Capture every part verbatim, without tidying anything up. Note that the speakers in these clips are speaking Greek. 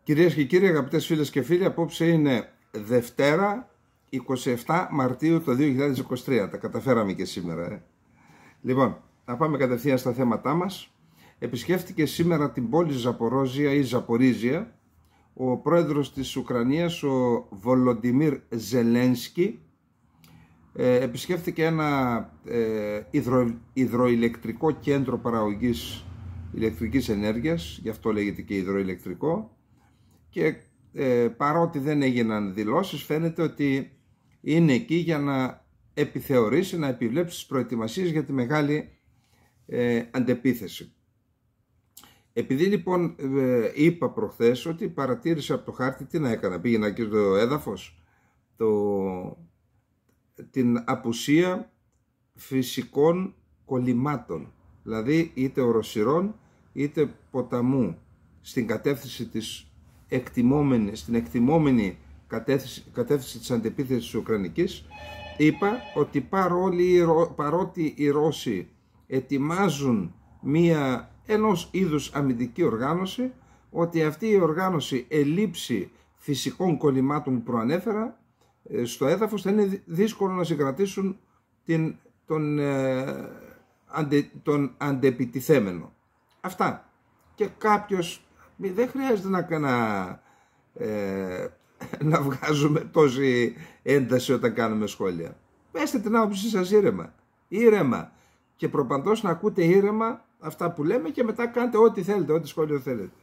Κυρίες και κύριοι, αγαπητές φίλες και φίλοι, απόψε είναι Δευτέρα, εικοστή εβδόμη Μαρτίου το δύο χιλιάδες είκοσι τρία. Τα καταφέραμε και σήμερα. Ε. Λοιπόν, να πάμε κατευθείαν στα θέματά μας. Επισκέφτηκε σήμερα την πόλη Ζαπορόζια ή Ζαπορίζια ο πρόεδρος της Ουκρανίας, ο Βολοντιμίρ Ζελένσκι. Ε, επισκέφτηκε ένα ε, υδρο, υδροηλεκτρικό κέντρο παραγωγής ηλεκτρικής ενέργειας, γι' αυτό λέγεται και υδροηλεκτρικό, και ε, παρότι δεν έγιναν δηλώσεις, φαίνεται ότι είναι εκεί για να επιθεωρήσει, να επιβλέψει τις προετοιμασίες για τη μεγάλη ε, αντεπίθεση. Επειδή λοιπόν ε, είπα προχθές ότι παρατήρησε από το χάρτη, τι να έκανα, πήγαινα και στο έδαφος, το, την απουσία φυσικών κολλημάτων, δηλαδή είτε οροσειρών είτε ποταμού στην κατεύθυνση της εκτιμόμενη, στην εκτιμόμενη κατεύθυνση, κατεύθυνση της αντεπίθεσης της Ουκρανικής. Είπα ότι παρόλοι, παρότι οι Ρώσοι ετοιμάζουν μία ενός είδους αμυντική οργάνωση, ότι αυτή η οργάνωση ελήψη φυσικών κολλημάτων που προανέφερα στο έδαφος θα είναι δύσκολο να συγκρατήσουν την, τον, ε, αντε, τον αντεπιτιθέμενο. Αυτά. Και κάποιος, δεν χρειάζεται να, να, ε, να βγάζουμε τόση ένταση όταν κάνουμε σχόλια. Πέστε την άποψη σας ήρεμα. Ήρεμα. Και προπαντός να ακούτε ήρεμα αυτά που λέμε και μετά κάντε ό,τι θέλετε, ό,τι σχόλιο θέλετε.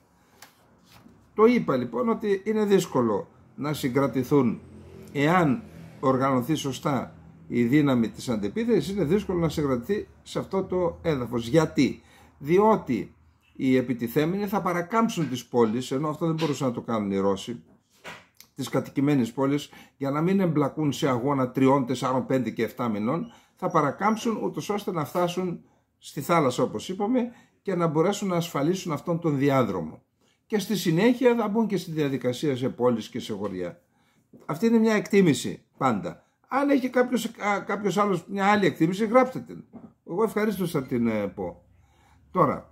Το είπα λοιπόν ότι είναι δύσκολο να συγκρατηθούν, εάν οργανωθεί σωστά η δύναμη της αντεπίθεσης, είναι δύσκολο να συγκρατηθεί σε αυτό το έδαφος. Γιατί? Διότι οι επιτιθέμενοι θα παρακάμψουν τις πόλεις, ενώ αυτό δεν μπορούσαν να το κάνουν οι Ρώσοι, τις κατοικημένες πόλεις, για να μην εμπλακούν σε αγώνα τριών, τεσσάρων, πέντε και επτά μηνών, θα παρακάμψουν ούτως ώστε να φτάσουν στη θάλασσα, όπως είπαμε, και να μπορέσουν να ασφαλίσουν αυτόν τον διάδρομο. Και στη συνέχεια θα μπουν και στη διαδικασία σε πόλεις και σε χωριά. Αυτή είναι μια εκτίμηση πάντα. Αν έχει κάποιος, κάποιος άλλος μια άλλη εκτίμηση, γράψτε την. Εγώ ευχαρίστως θα την ε, πω. Τώρα,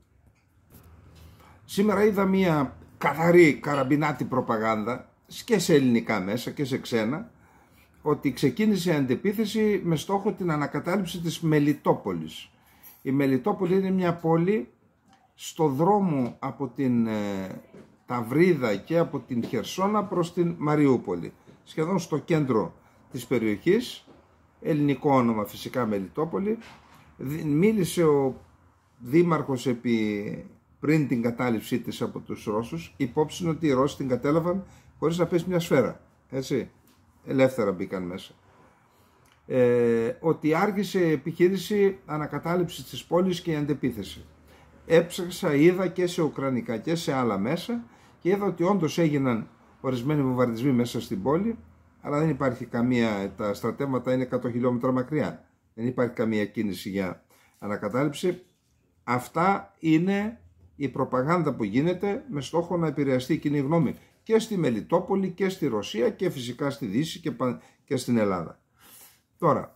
σήμερα είδα μια καθαρή καραμπινάτη προπαγάνδα και σε ελληνικά μέσα και σε ξένα, ότι ξεκίνησε η αντεπίθεση με στόχο την ανακατάληψη της Μελιτόπολης. Η Μελιτόπολη είναι μια πόλη στο δρόμο από την ε, Ταυρίδα και από την Χερσόνα προς την Μαριούπολη. Σχεδόν στο κέντρο της περιοχής, ελληνικό όνομα φυσικά Μελιτόπολη. Μίλησε ο δήμαρχος επί, πριν την κατάληψή της από τους Ρώσους, υπόψη ότι οι Ρώσοι την κατέλαβαν χωρίς να πέσει μια σφαίρα. Έτσι, ελεύθερα μπήκαν μέσα. Ε, ότι άργησε η επιχείρηση ανακατάληψης της πόλης και η αντεπίθεση. Έψαξα, είδα και σε ουκρανικά και σε άλλα μέσα και είδα ότι όντως έγιναν ορισμένοι βομβαρδισμοί μέσα στην πόλη, αλλά δεν υπάρχει καμία, τα στρατεύματα είναι εκατό χιλιόμετρα μακριά, δεν υπάρχει καμία κίνηση για ανακατάληψη. Αυτά είναι η προπαγάνδα που γίνεται με στόχο να επηρεαστεί η κοινή γνώμη και στη Μελιτόπολη και στη Ρωσία και φυσικά στη Δύση και, και στην Ελλάδα. Τώρα,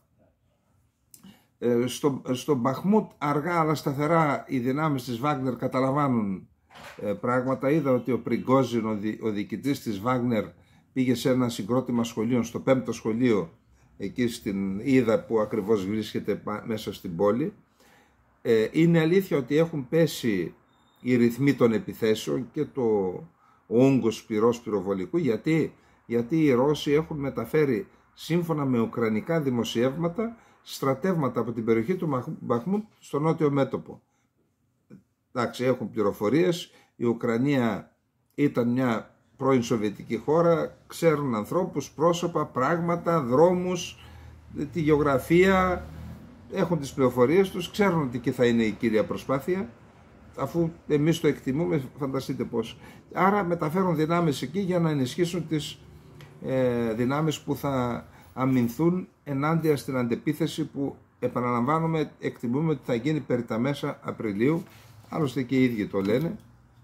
στο, στο Μπαχμούτ αργά αλλά σταθερά οι δυνάμεις της Βάγνερ καταλαμβάνουν ε, πράγματα. Είδα ότι ο Πριγκόζιν, ο, δι, ο διοικητής της Βάγνερ, πήγε σε ένα συγκρότημα σχολείων, στο πέμπτο σχολείο, εκεί στην Ίδα που ακριβώς βρίσκεται μέσα στην πόλη. Ε, είναι αλήθεια ότι έχουν πέσει οι ρυθμοί των επιθέσεων και το όγκος πυρός πυροβολικού. Γιατί? Γιατί οι Ρώσοι έχουν μεταφέρει, σύμφωνα με ουκρανικά δημοσιεύματα, στρατεύματα από την περιοχή του Μπαχμούτ στο νότιο μέτωπο. Εντάξει, έχουν πληροφορίες. Η Ουκρανία ήταν μια πρώην Σοβιετική χώρα, ξέρουν ανθρώπους, πρόσωπα, πράγματα, δρόμους, τη γεωγραφία, έχουν τις πληροφορίες τους, ξέρουν ότι εκεί θα είναι η κύρια προσπάθεια, αφού εμείς το εκτιμούμε, φανταστείτε πώς. Άρα μεταφέρουν δυνάμεις εκεί για να ενισχύσουν τις ε, δυνάμεις που θα αμυνθούν ενάντια στην αντεπίθεση που, επαναλαμβάνουμε, εκτιμούμε ότι θα γίνει περί τα μέσα Απριλίου, άλλωστε και οι ίδιοι το λένε.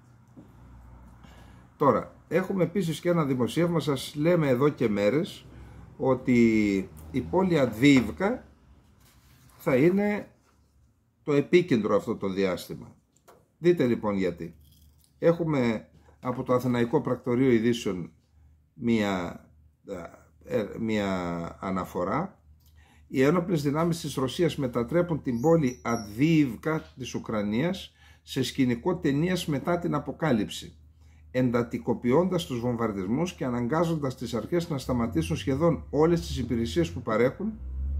Τώρα, έχουμε επίσης και ένα δημοσίευμα, σας λέμε εδώ και μέρες, ότι η πόλη Αδβίβκα θα είναι το επίκεντρο αυτό το διάστημα. Δείτε λοιπόν γιατί. Έχουμε από το Αθηναϊκό Πρακτορείο Ειδήσεων μία, μία αναφορά. Οι ένοπλες δυνάμεις της Ρωσίας μετατρέπουν την πόλη Αυδίιβκα της Ουκρανίας σε σκηνικό ταινίας μετά την αποκάλυψη, εντατικοποιώντας τους βομβαρδισμούς και αναγκάζοντας τις αρχές να σταματήσουν σχεδόν όλες τις υπηρεσίες που παρέχουν,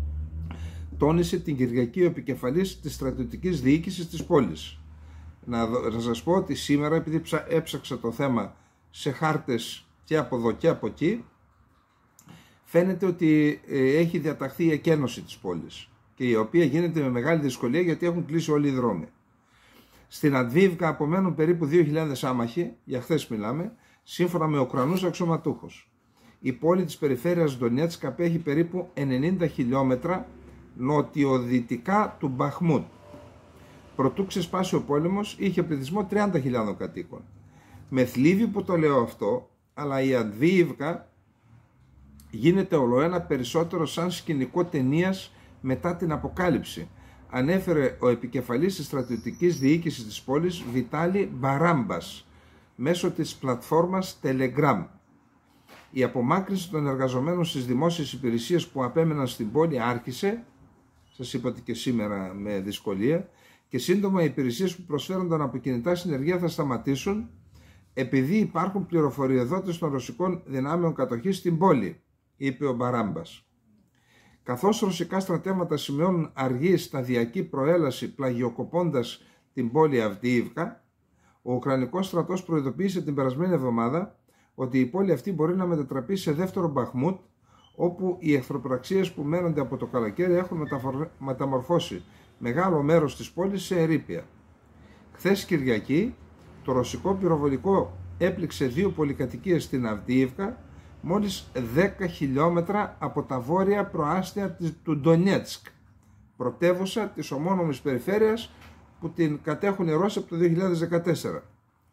τόνισε την Κυριακή ο επικεφαλής της στρατιωτικής διοίκησης της πόλης. Να, να σας πω ότι σήμερα, επειδή έψαξα το θέμα σε χάρτες και από εδώ και από εκεί, φαίνεται ότι έχει διαταχθεί η εκένωση της πόλης, και η οποία γίνεται με μεγάλη δυσκολία γιατί έχουν κλείσει όλοι οι δρόμοι. Στην Αυδίιβκα απομένουν περίπου δύο χιλιάδες άμαχοι, για χθες μιλάμε, σύμφωνα με Ουκρανούς αξιωματούχους. Η πόλη της περιφέρειας Ντονιέτσκ απέχει περίπου ενενήντα χιλιόμετρα νοτιοδυτικά του Μπαχμούτ. Προτού ξεσπάσει ο πόλεμος, είχε πληθυσμό τριάντα χιλιάδων κατοίκων. Με θλίβει που το λέω αυτό, αλλά η Αυδίιβκα γίνεται ολοένα περισσότερο σαν σκηνικό ταινίας μετά την αποκάλυψη, ανέφερε ο επικεφαλής της στρατιωτικής διοίκησης της πόλης, Βιτάλη Μπαράμπας, μέσω της πλατφόρμας Telegram. Η απομάκρυνση των εργαζομένων στις δημόσιες υπηρεσίες που απέμεναν στην πόλη άρχισε, σας είπα ότι και σήμερα με δυσκολία, και σύντομα οι υπηρεσίες που προσφέρονταν από κινητά συνεργεία θα σταματήσουν, επειδή υπάρχουν πληροφοριοδότες των ρωσικών δυνάμεων κατοχής στην πόλη, είπε ο Μπαράμπας. Καθώς ρωσικά στρατεύματα σημειώνουν αργή σταδιακή προέλαση πλαγιοκοπώντας την πόλη Αυδίιβκα, ο Ουκρανικός στρατός προειδοποίησε την περασμένη εβδομάδα ότι η πόλη αυτή μπορεί να μετατραπεί σε δεύτερο Μπαχμούτ, όπου οι εχθροπραξίες που μένονται από το καλοκαίρι έχουν μεταμορφώσει μεγάλο μέρος της πόλης σε ερείπια. Χθες Κυριακή, το ρωσικό πυροβολικό έπληξε δύο πολυκατοικίες στην Αυδίιβκα, μόλις δέκα χιλιόμετρα από τα βόρεια προάστια του Ντονιέτσκ, πρωτεύουσα της ομώνομης περιφέρειας που την κατέχουν οι Ρώσοι από το δύο χιλιάδες δεκατέσσερα.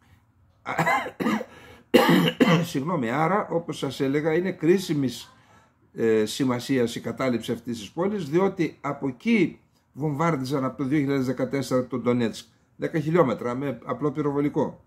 Συγγνώμη, άρα, όπως σας έλεγα, είναι κρίσιμης ε, σημασίας η κατάληψη αυτής της πόλης, διότι από εκεί βομβάρδιζαν από το δύο χιλιάδες δεκατέσσερα τον Ντονιέτσκ, δέκα χιλιόμετρα με απλό πυροβολικό.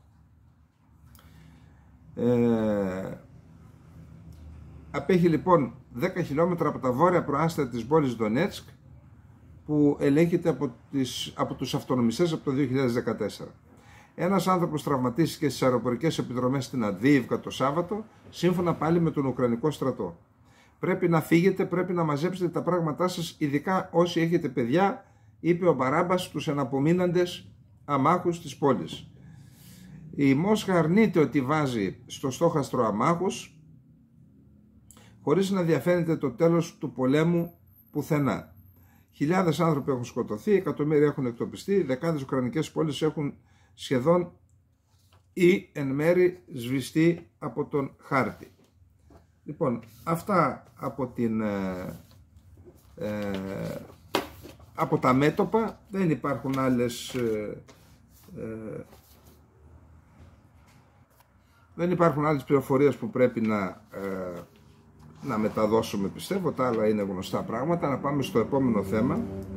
Ε, απέχει λοιπόν δέκα χιλιόμετρα από τα βόρεια προάστια της πόλης Ντονιέτσκ, που ελέγχεται από, τις, από τους αυτονομιστές από το δύο χιλιάδες δεκατέσσερα. Ένας άνθρωπος τραυματίστηκε στις αεροπορικές επιδρομές στην Αυδίιβκα το Σάββατο, σύμφωνα πάλι με τον Ουκρανικό στρατό. Πρέπει να φύγετε, πρέπει να μαζέψετε τα πράγματά σας, ειδικά όσοι έχετε παιδιά, είπε ο Μπαράμπας στους εναπομείναντες αμάχους της πόλης. Η Μόσχα αρνείται ότι βάζει στο στόχαστρο αμάχους, χωρίς να διαφαίνεται το τέλος του πολέμου πουθενά. Χιλιάδες άνθρωποι έχουν σκοτωθεί, εκατομμύρια έχουν εκτοπιστεί, δεκάδες ουκρανικές πόλεις έχουν σχεδόν ή εν μέρη σβηστεί από τον χάρτη. Λοιπόν, αυτά από, την, ε, ε, από τα μέτωπα. Δεν υπάρχουν άλλες ε, ε, δεν υπάρχουν άλλες πληροφορίες που πρέπει να, ε, να μεταδώσουμε, πιστεύω. Τα άλλα είναι γνωστά πράγματα. Να πάμε στο επόμενο θέμα,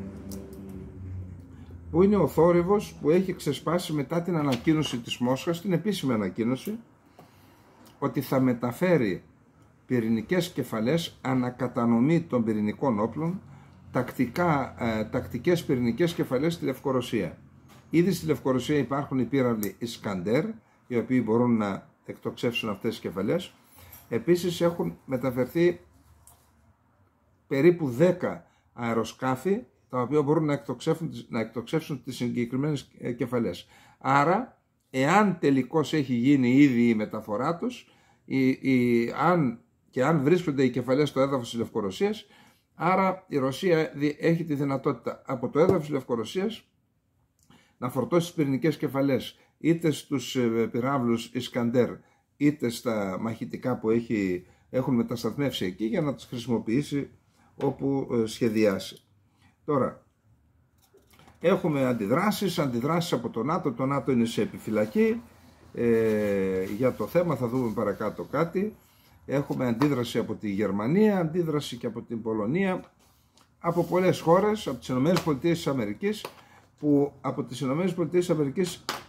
που είναι ο θόρυβος που έχει ξεσπάσει μετά την ανακοίνωση της Μόσχας, την επίσημη ανακοίνωση, ότι θα μεταφέρει πυρηνικές κεφαλές, ανακατανομή των πυρηνικών όπλων, τακτικά, ε, τακτικές πυρηνικές κεφαλές στη Λευκορωσία. Ήδη στη Λευκορωσία υπάρχουν οι πύραυλοι Ισκαντέρ, οι οποίοι μπορούν να εκτοξεύσουν αυτές τις κεφαλές. Επίσης έχουν μεταφερθεί περίπου δέκα αεροσκάφη, τα οποία μπορούν να εκτοξεύσουν, να εκτοξεύσουν τις συγκεκριμένες κεφαλές. Άρα, εάν τελικώς έχει γίνει ήδη η μεταφορά τους, η, η, αν, και αν βρίσκονται οι κεφαλές στο έδαφος της Λευκορωσίας, άρα η Ρωσία έχει τη δυνατότητα από το έδαφος της Λευκορωσίας να φορτώσει τις πυρηνικές κεφαλές είτε στους πυράβλους Ισκαντέρ είτε στα μαχητικά που έχει, έχουν μετασταθμεύσει εκεί, για να τις χρησιμοποιήσει όπου σχεδιάσει. Τώρα, έχουμε αντιδράσεις, αντιδράσεις από το ΝΑΤΟ. Το ΝΑΤΟ είναι σε επιφυλακή ε, για το θέμα, θα δούμε παρακάτω κάτι. Έχουμε αντίδραση από τη Γερμανία, αντίδραση και από την Πολωνία, από πολλές χώρες, από τις ΗΠΑ, που από τις ΗΠΑ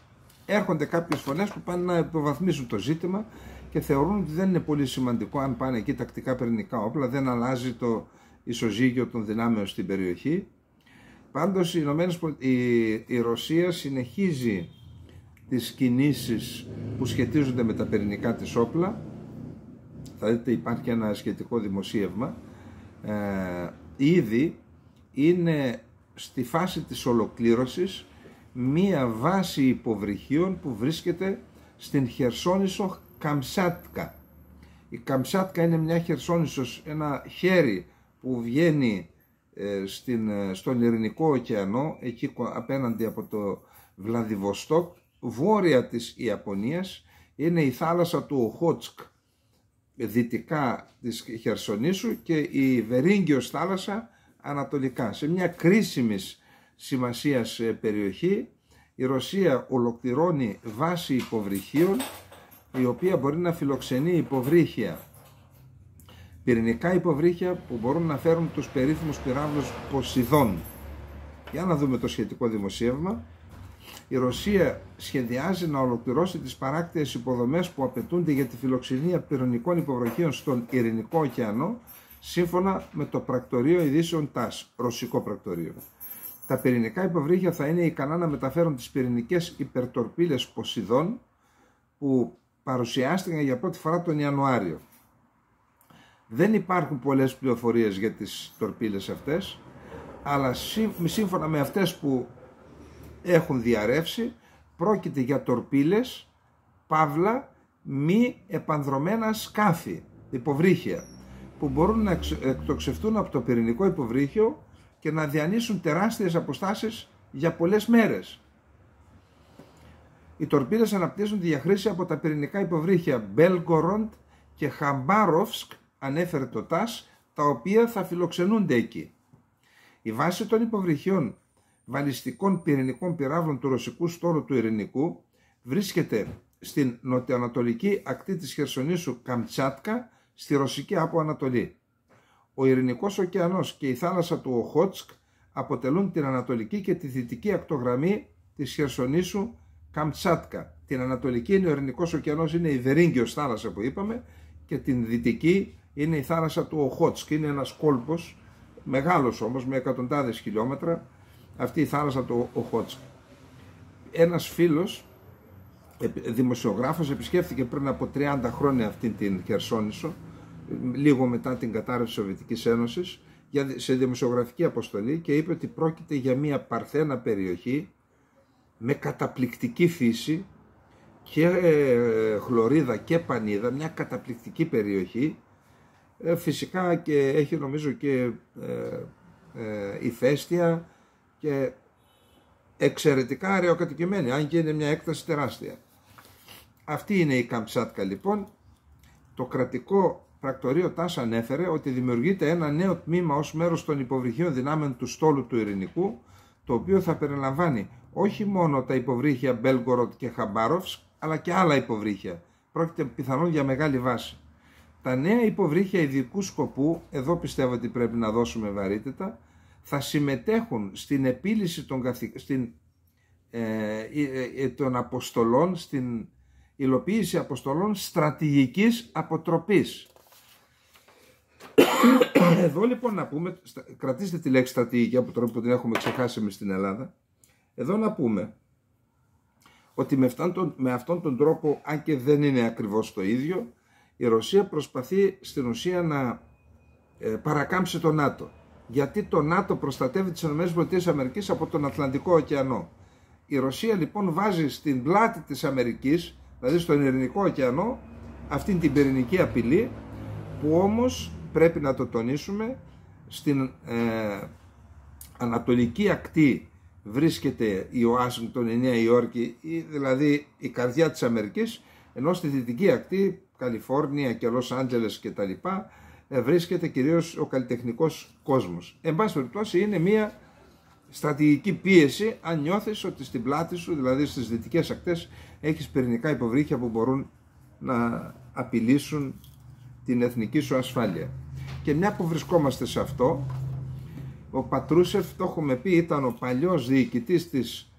έρχονται κάποιες φωνές που πάνε να υποβαθμίσουν το ζήτημα και θεωρούν ότι δεν είναι πολύ σημαντικό αν πάνε εκεί τακτικά πυρηνικά όπλα, δεν αλλάζει το ισοζύγιο των δυνάμεων στην περιοχή. Πάντως οι Ηνωμένες Πολιτείες, η, η Ρωσία συνεχίζει τις κινήσεις που σχετίζονται με τα πυρηνικά της όπλα. Θα δείτε υπάρχει ένα σχετικό δημοσίευμα. Ε, ήδη είναι στη φάση της ολοκλήρωσης μία βάση υποβρυχίων που βρίσκεται στην Χερσόνησο Καμσάτκα. Η Καμσάτκα είναι μια χερσόνησος, ένα χέρι που βγαίνει ε, στην, στον Ειρηνικό ωκεανό, εκεί απέναντι από το Βλαδιβοστόκ, βόρεια της Ιαπωνίας. Είναι η θάλασσα του Οχότσκ δυτικά της Χερσονήσου και η Βερίγγιος θάλασσα ανατολικά. Σε μια κρίσιμη σημασίας περιοχή η Ρωσία ολοκληρώνει βάση υποβρυχίων, η οποία μπορεί να φιλοξενεί υποβρύχια, πυρηνικά υποβρύχια που μπορούν να φέρουν τους περίφημους πυράβλους Ποσειδών. Για να δούμε το σχετικό δημοσίευμα. Η Ρωσία σχεδιάζει να ολοκληρώσει τις παράκτιες υποδομές που απαιτούνται για τη φιλοξενία πυρηνικών υποβρυχίων στον Ειρηνικό ωκεανό, σύμφωνα με το πρακτορείο ειδήσεων ΤΑΣ, ρωσικό πρακτορείο. Τα πυρηνικά υποβρύχια θα είναι ικανά να μεταφέρουν τις πυρηνικές υπερτορπίλες Ποσειδών που παρουσιάστηκαν για πρώτη φορά τον Ιανουάριο. Δεν υπάρχουν πολλές πληροφορίες για τις τορπίλες αυτές, αλλά σύμφωνα με αυτές που έχουν διαρρεύσει, πρόκειται για τορπίλες, παύλα, μη επανδρομένα σκάφη, υποβρύχια, που μπορούν να εκτοξευτούν από το πυρηνικό υποβρύχιο και να διανύσουν τεράστιες αποστάσεις για πολλές μέρες. Οι τορπίλες αναπτύσσονται για χρήση από τα πυρηνικά υποβρύχια Μπέλγκοροντ και Χαμπάροφσκ, ανέφερε το ΤΑΣ, τα οποία θα φιλοξενούνται εκεί. Η βάση των υποβρυχιών βαλιστικών πυρηνικών πυράβλων του ρωσικού στόλου του Ειρηνικού βρίσκεται στην νοτιοανατολική ακτή της Χερσονήσου Καμτσάτκα, στη ρωσική Άπο Ανατολή. Ο Ειρηνικός ωκεανός και η θάλασσα του Οχότσκ αποτελούν την ανατολική και τη δυτική ακτογραμμή της Χερσονήσου Καμτσάτκα. Την ανατολική είναι ο Ειρηνικός ωκεανός, είναι η Βερίγγιος θάλασσα που είπαμε, και την δυτική είναι η θάλασσα του Οχότσκ. Είναι ένας κόλπος, μεγάλος όμως, με εκατοντάδες χιλιόμετρα, αυτή η θάλασσα του Οχότσκ. Ένας φίλος, δημοσιογράφος, επισκέφθηκε πριν από τριάντα χρόνια αυτή την Χερσόνησο, λίγο μετά την κατάρρευση της Σοβιετικής Ένωσης, σε δημοσιογραφική αποστολή, και είπε ότι πρόκειται για μια παρθένα περιοχή με καταπληκτική φύση και χλωρίδα και πανίδα, μια καταπληκτική περιοχή, φυσικά, και έχει νομίζω και ε, ε, ηφαίστεια και εξαιρετικά αεροκατοικημένη, αν και είναι μια έκταση τεράστια. Αυτή είναι η Καμτσάτκα λοιπόν. Το κρατικό πρακτορείο ΤΑΣ ανέφερε ότι δημιουργείται ένα νέο τμήμα ως μέρος των υποβρυχίων δυνάμεων του στόλου του Ειρηνικού, το οποίο θα περιλαμβάνει όχι μόνο τα υποβρύχια Μπέλγκοροντ και Χαμπάροφσκ, αλλά και άλλα υποβρύχια. Πρόκειται πιθανόν για μεγάλη βάση. Τα νέα υποβρύχια ειδικού σκοπού, εδώ πιστεύω ότι πρέπει να δώσουμε βαρύτητα, θα συμμετέχουν στην επίλυση των, καθη... στην, ε, ε, των αποστολών, στην υλοποίηση αποστολών στρατηγικής αποτροπής. Εδώ λοιπόν να πούμε, κρατήστε τη λέξη στρατηγική αποτροπή που την έχουμε ξεχάσει εμείς στην Ελλάδα. Εδώ να πούμε ότι με αυτόν, τον, με αυτόν τον τρόπο, αν και δεν είναι ακριβώς το ίδιο, η Ρωσία προσπαθεί στην ουσία να ε, παρακάμψει το ΝΑΤΟ. Γιατί το ΝΑΤΟ προστατεύει τις ΗΠΑ από τον Ατλαντικό ωκεανό. Η Ρωσία λοιπόν βάζει στην πλάτη της Αμερικής, δηλαδή στον Ειρηνικό ωκεανό, αυτήν την πυρηνική απειλή, που όμως πρέπει να το τονίσουμε, στην ε, ανατολική ακτή βρίσκεται η Ουάσιγκτον, η Νέα Υόρκη, δηλαδή η καρδιά της Αμερικής, ενώ στη δυτική ακτή, Καλιφόρνια και Λος Άντζελες και τα λοιπά, βρίσκεται κυρίως ο καλλιτεχνικός κόσμος. Εν πάση περιπτώσει, είναι μια στρατηγική πίεση αν νιώθεις ότι στην πλάτη σου, δηλαδή στις δυτικές ακτές, έχεις πυρηνικά υποβρύχια που μπορούν να απειλήσουν την εθνική σου ασφάλεια. Και μια που βρισκόμαστε σε αυτό, ο Πατρούσεφ, το έχουμε πει, ήταν ο παλιός διοικητής της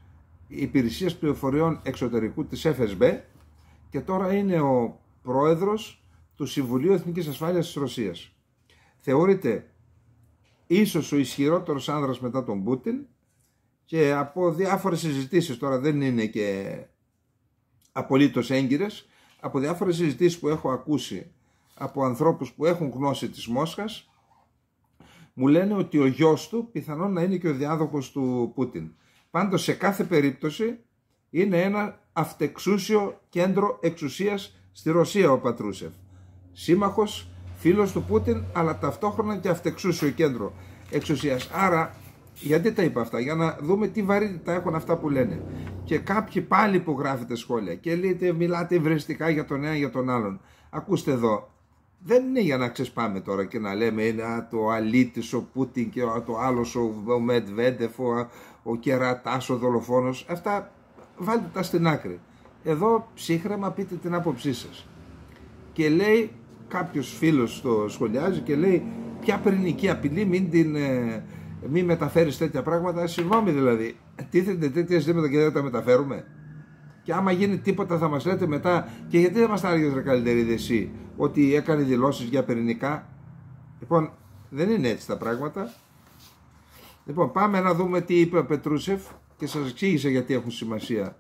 Υπηρεσίας Πληροφοριών Εξωτερικού της εφ ες μπι και τώρα είναι ο πρόεδρος του Συμβουλίου Εθνικής Ασφάλειας της Ρωσίας. Θεωρείται ίσως ο ισχυρότερος άνδρας μετά τον Πούτιν και από διάφορες συζητήσεις, τώρα δεν είναι και απολύτως έγκυρες, από διάφορες συζητήσεις που έχω ακούσει από ανθρώπους που έχουν γνώση της Μόσχας, μου λένε ότι ο γιος του πιθανόν να είναι και ο διάδοχος του Πούτιν. Πάντως σε κάθε περίπτωση είναι ένα αυτεξούσιο κέντρο εξουσίας στη Ρωσία ο Πατρούσεφ. Σύμμαχος, φίλος του Πούτιν, αλλά ταυτόχρονα και αυτεξούσιο κέντρο εξουσίας. Άρα, γιατί τα είπα αυτά? Για να δούμε τι βαρύτητα έχουν αυτά που λένε. Και κάποιοι πάλι που γράφετε σχόλια και λέτε, μιλάτε υβριστικά για τον ένα για τον άλλον. Ακούστε εδώ, δεν είναι για να ξεσπάμε τώρα και να λέμε είναι το αλήτης ο Πούτιν και το άλλος ο Μετβέντεφ, ο, ο Κερατάς, ο δολοφόνος. Αυτά βάλτε τα στην άκρη. Εδώ ψύχρεμα πείτε την άποψή σας. Και λέει κάποιος φίλος το σχολιάζει και λέει, ποια πυρηνική απειλή, μην την... Ε, μην μεταφέρεις τέτοια πράγματα. Συγγνώμη δηλαδή, τίθενται τέτοια ζητήματα και δεν τα μεταφέρουμε? Και άμα γίνει τίποτα θα μας λέτε μετά, και γιατί δεν μας τα άργες ρε Καλυτερίδη εσύ, ότι έκανε δηλώσεις για πυρηνικά? Λοιπόν, δεν είναι έτσι τα πράγματα. Λοιπόν, πάμε να δούμε τι είπε ο Πετρούσεφ και σας εξήγησε γιατί έχουν σημασία.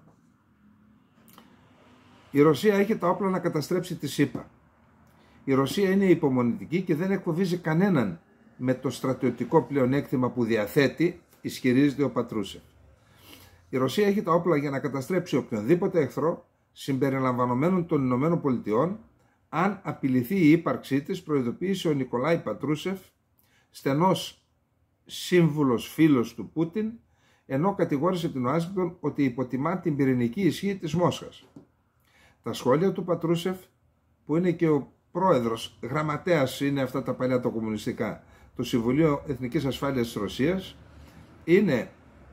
Η Ρωσία έχει τα όπλα να καταστρέψει τη ΣΥΠΑ. Η Ρωσία είναι υπομονητική και δεν εκφοβίζει κανέναν με το στρατιωτικό πλεονέκτημα που διαθέτει, ισχυρίζεται ο Πατρούσεφ. Η Ρωσία έχει τα όπλα για να καταστρέψει οποιονδήποτε εχθρό, συμπεριλαμβανομένων των Ηνωμένων Πολιτειών, αν απειληθεί η ύπαρξή της, προειδοποίησε ο Νικολάη Πατρούσεφ, στενός σύμβουλος φίλος του Πούτιν, ενώ κατηγόρησε την Ουάσιγκτον ότι υποτιμά την πυρηνική ισχύ της Μόσχας. Τα σχόλια του Πατρούσεφ, που είναι και ο πρόεδρος, γραμματέας είναι αυτά τα παλιά τα κομμουνιστικά, του Συμβουλίου Εθνικής Ασφάλειας της Ρωσίας, είναι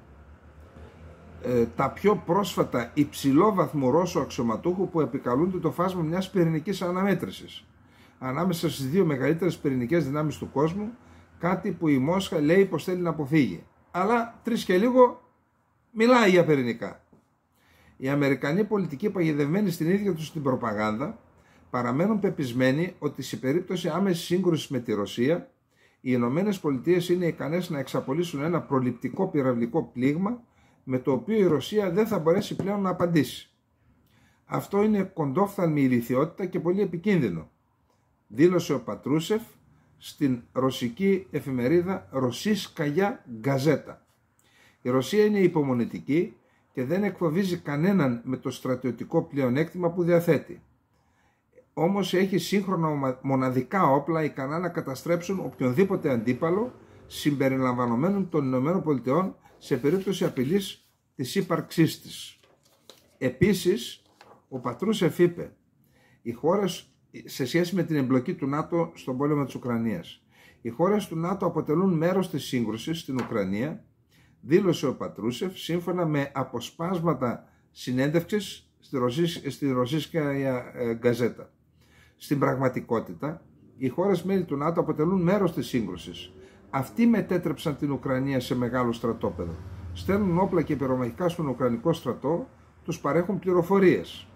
ε, τα πιο πρόσφατα υψηλό βαθμού Ρώσου αξιωματούχου που επικαλούνται το φάσμα μιας πυρηνικής αναμέτρησης ανάμεσα στις δύο μεγαλύτερες πυρηνικές δυνάμεις του κόσμου, κάτι που η Μόσχα λέει πως θέλει να αποφύγει. Αλλά τρεις και λίγο μιλάει για πυρηνικά. Οι Αμερικανοί πολιτικοί, παγιδευμένοι στην ίδια τους την προπαγάνδα, παραμένουν πεπισμένοι ότι σε περίπτωση άμεσης σύγκρουσης με τη Ρωσία, οι Ηνωμένες Πολιτείες είναι ικανές να εξαπολύσουν ένα προληπτικό πυραυλικό πλήγμα με το οποίο η Ρωσία δεν θα μπορέσει πλέον να απαντήσει. Αυτό είναι κοντόφθαλμη ηλιθιότητα και πολύ επικίνδυνο, δήλωσε ο Πατρούσεφ στην ρωσική εφημερίδα Ρωσίσκαγια Γκαζέτα. Η Ρωσία είναι υπομονετική και δεν εκφοβίζει κανέναν με το στρατιωτικό πλεονέκτημα που διαθέτει. Όμως έχει σύγχρονα μοναδικά όπλα ικανά να καταστρέψουν οποιονδήποτε αντίπαλο, συμπεριλαμβανομένων των Ηνωμένων Πολιτειών, σε περίπτωση απειλής της ύπαρξής της. Επίσης, ο Πατρούσεφ είπε, οι χώρες, σε σχέση με την εμπλοκή του ΝΑΤΟ στον πόλεμο της Ουκρανίας, οι χώρες του ΝΑΤΟ αποτελούν μέρος της σύγκρουσης στην Ουκρανία, δήλωσε ο Πατρούσεφ σύμφωνα με αποσπάσματα συνέντευξης στη Ρωσίσκαγια Γκαζέτα. Στην πραγματικότητα, οι χώρες μέλη του ΝΑΤΟ αποτελούν μέρος της σύγκρουσης. Αυτοί μετέτρεψαν την Ουκρανία σε μεγάλο στρατόπεδο. Στέλνουν όπλα και πυρομαχικά στον Ουκρανικό στρατό, τους παρέχουν πληροφορίες.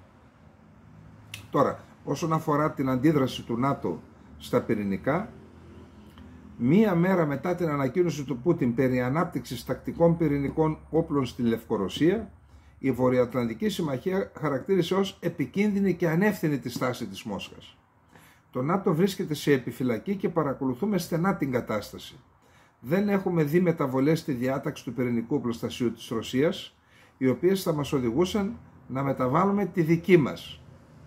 Τώρα, όσον αφορά την αντίδραση του ΝΑΤΟ στα πυρηνικά, μία μέρα μετά την ανακοίνωση του Πούτιν περί ανάπτυξης τακτικών πυρηνικών όπλων στη Λευκορωσία, η Βορειοατλαντική Συμμαχία χαρακτήρισε ως επικίνδυνη και ανεύθυνη τη στάση της Μόσχας. Το ΝΑΤΟ βρίσκεται σε επιφυλακή και παρακολουθούμε στενά την κατάσταση. Δεν έχουμε δει μεταβολές στη διάταξη του πυρηνικού οπλοστασίου της Ρωσίας, οι οποίες θα μας οδηγούσαν να μεταβάλουμε τη δική μας.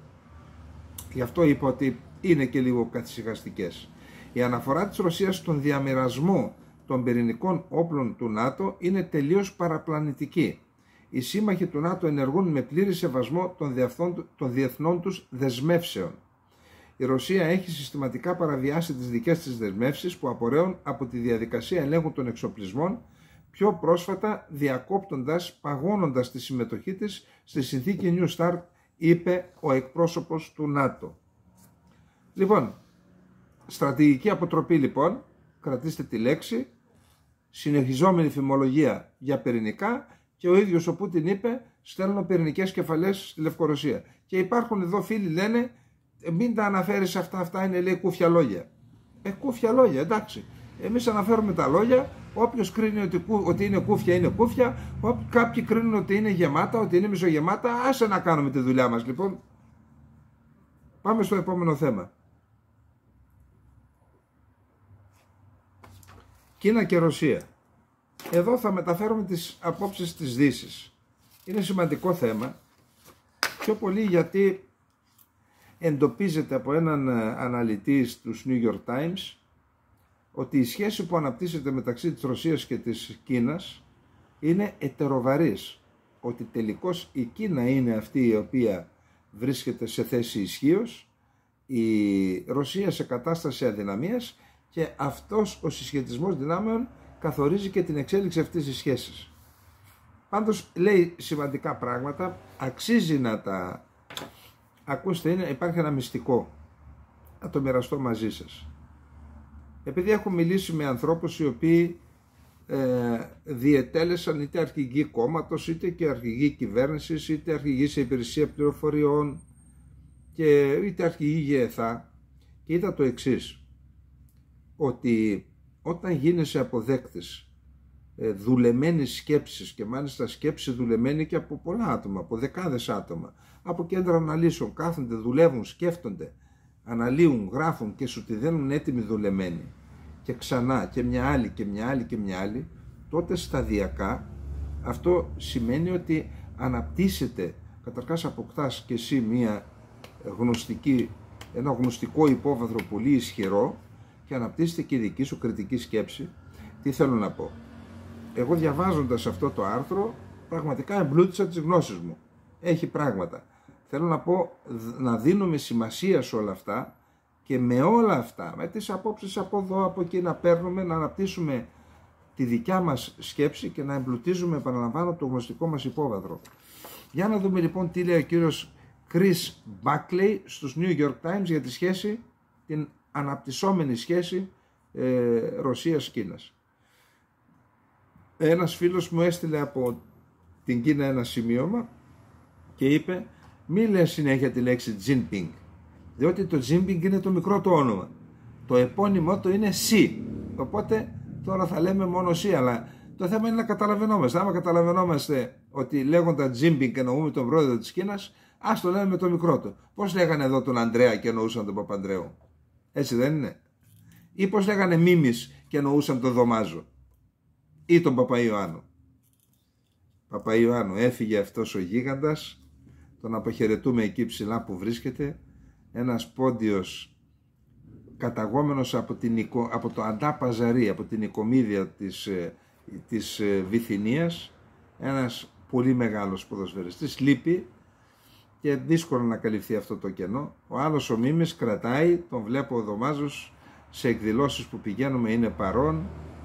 Γι' αυτό είπα ότι είναι και λίγο καθησυχαστικές. Η αναφορά της Ρωσίας στον διαμοιρασμό των πυρηνικών όπλων του ΝΑΤΟ είναι τελείως παραπλανητική. Οι σύμμαχοι του ΝΑΤΟ ενεργούν με πλήρη σεβασμό των διεθνών τους δεσμεύσεων. Η Ρωσία έχει συστηματικά παραβιάσει τις δικές της δεσμεύσεις που απορρέουν από τη διαδικασία ελέγχου των εξοπλισμών, πιο πρόσφατα διακόπτοντας, παγώνοντας τη συμμετοχή της στη συνθήκη New Start, είπε ο εκπρόσωπος του ΝΑΤΟ. Λοιπόν, στρατηγική αποτροπή λοιπόν, κρατήστε τη λέξη, συνεχιζόμενη φημολογία για πυρηνικά Και ο ίδιος ο Πούτιν είπε, στέλνω πυρηνικές κεφαλές στη Λευκορωσία. Και υπάρχουν εδώ φίλοι λένε, μην τα αναφέρεις αυτά, αυτά είναι λέει κούφια λόγια. Ε, κούφια λόγια, εντάξει. Εμείς αναφέρουμε τα λόγια, όποιος κρίνει ότι, ότι είναι κούφια είναι κούφια, κάποιοι κρίνουν ότι είναι γεμάτα, ότι είναι μισογεμάτα, άσε να κάνουμε τη δουλειά μας λοιπόν. Πάμε στο επόμενο θέμα. Κίνα και Ρωσία. Εδώ θα μεταφέρουμε τις απόψεις της Δύσης. Είναι σημαντικό θέμα, πιο πολύ γιατί εντοπίζεται από έναν αναλυτή στους New York Times ότι η σχέση που αναπτύσσεται μεταξύ της Ρωσίας και της Κίνας είναι ετεροβαρής. Ότι τελικώς η Κίνα είναι αυτή η οποία βρίσκεται σε θέση ισχύως, η Ρωσία σε κατάσταση αδυναμίας και αυτός ο συσχετισμός δυνάμεων καθορίζει και την εξέλιξη αυτής της σχέσης. Πάντως λέει σημαντικά πράγματα, αξίζει να τα ακούστε, είναι, υπάρχει ένα μυστικό, να το μοιραστώ μαζί σας. Επειδή έχω μιλήσει με ανθρώπους οι οποίοι ε, διετέλεσαν είτε αρχηγοί κόμματος, είτε και αρχηγοί κυβέρνησης, είτε αρχηγοί σε υπηρεσία πληροφοριών και είτε αρχηγοί ΓΕΘΑ, και είδα το εξής, ότι όταν γίνεσαι αποδέκτης ε, δουλεμένης σκέψης, και μάλιστα σκέψη δουλεμένη και από πολλά άτομα, από δεκάδες άτομα, από κέντρα αναλύσεων, κάθονται, δουλεύουν, σκέφτονται, αναλύουν, γράφουν και σου τη δίνουν έτοιμη δουλεμένη και ξανά και μια άλλη και μια άλλη και μια άλλη, τότε σταδιακά αυτό σημαίνει ότι αναπτύσσεται, καταρχάς αποκτάς και εσύ μια γνωστική, ένα γνωστικό υπόβαθρο πολύ ισχυρό και αναπτύσσεται και η δική σου κριτική σκέψη. Τι θέλω να πω? Εγώ διαβάζοντας αυτό το άρθρο πραγματικά εμπλούτησα τις γνώσεις μου. Έχει πράγματα. Θέλω να πω να δίνουμε σημασία σε όλα αυτά και με όλα αυτά, με τις απόψεις από εδώ, από εκεί, να παίρνουμε, να αναπτύσσουμε τη δικιά μας σκέψη και να εμπλουτίζουμε, επαναλαμβάνω, το γνωστικό μας υπόβαθρο. Για να δούμε λοιπόν τι λέει ο κύριος Chris Buckley στους New York Times για τη σχέση, την αναπτυσσόμενη σχέση ε, Ρωσίας-Κίνας. Ένας φίλος μου έστειλε από την Κίνα ένα σημείωμα και είπε, μη λες συνέχεια τη λέξη Jinping, διότι το Jinping είναι το μικρό του όνομα, το επώνυμό του είναι Xi, οπότε τώρα θα λέμε μόνο Xi, αλλά το θέμα είναι να καταλαβαίνόμαστε. Άμα καταλαβαίνόμαστε ότι λέγοντα Jinping εννοούμε τον πρόεδρο της Κίνας, ας το λέμε με το μικρό του. Πώς λέγανε εδώ τον Ανδρέα και εννοούσαν τον Παπανδρέου? Έτσι δεν είναι? Ή πώς λέγανε Μίμης και εννοούσαν τον Δωμάζο ή τον Παπαϊωάννου? Παπαϊωάννου, έφυγε αυτός ο γίγαντας, τον αποχαιρετούμε εκεί ψηλά που βρίσκεται, ένας πόντιος καταγόμενος από, την, από το Αντά Παζαρί, από την οικομίδια της, της Βυθινίας, ένας πολύ μεγάλος ποδοσφαιριστής, λείπει και δύσκολο να καλυφθεί αυτό το κενό. Ο άλλος ο Μίμης κρατάει, τον βλέπω ο Δωμάζος σε εκδηλώσεις που πηγαίνουμε, είναι παρόν.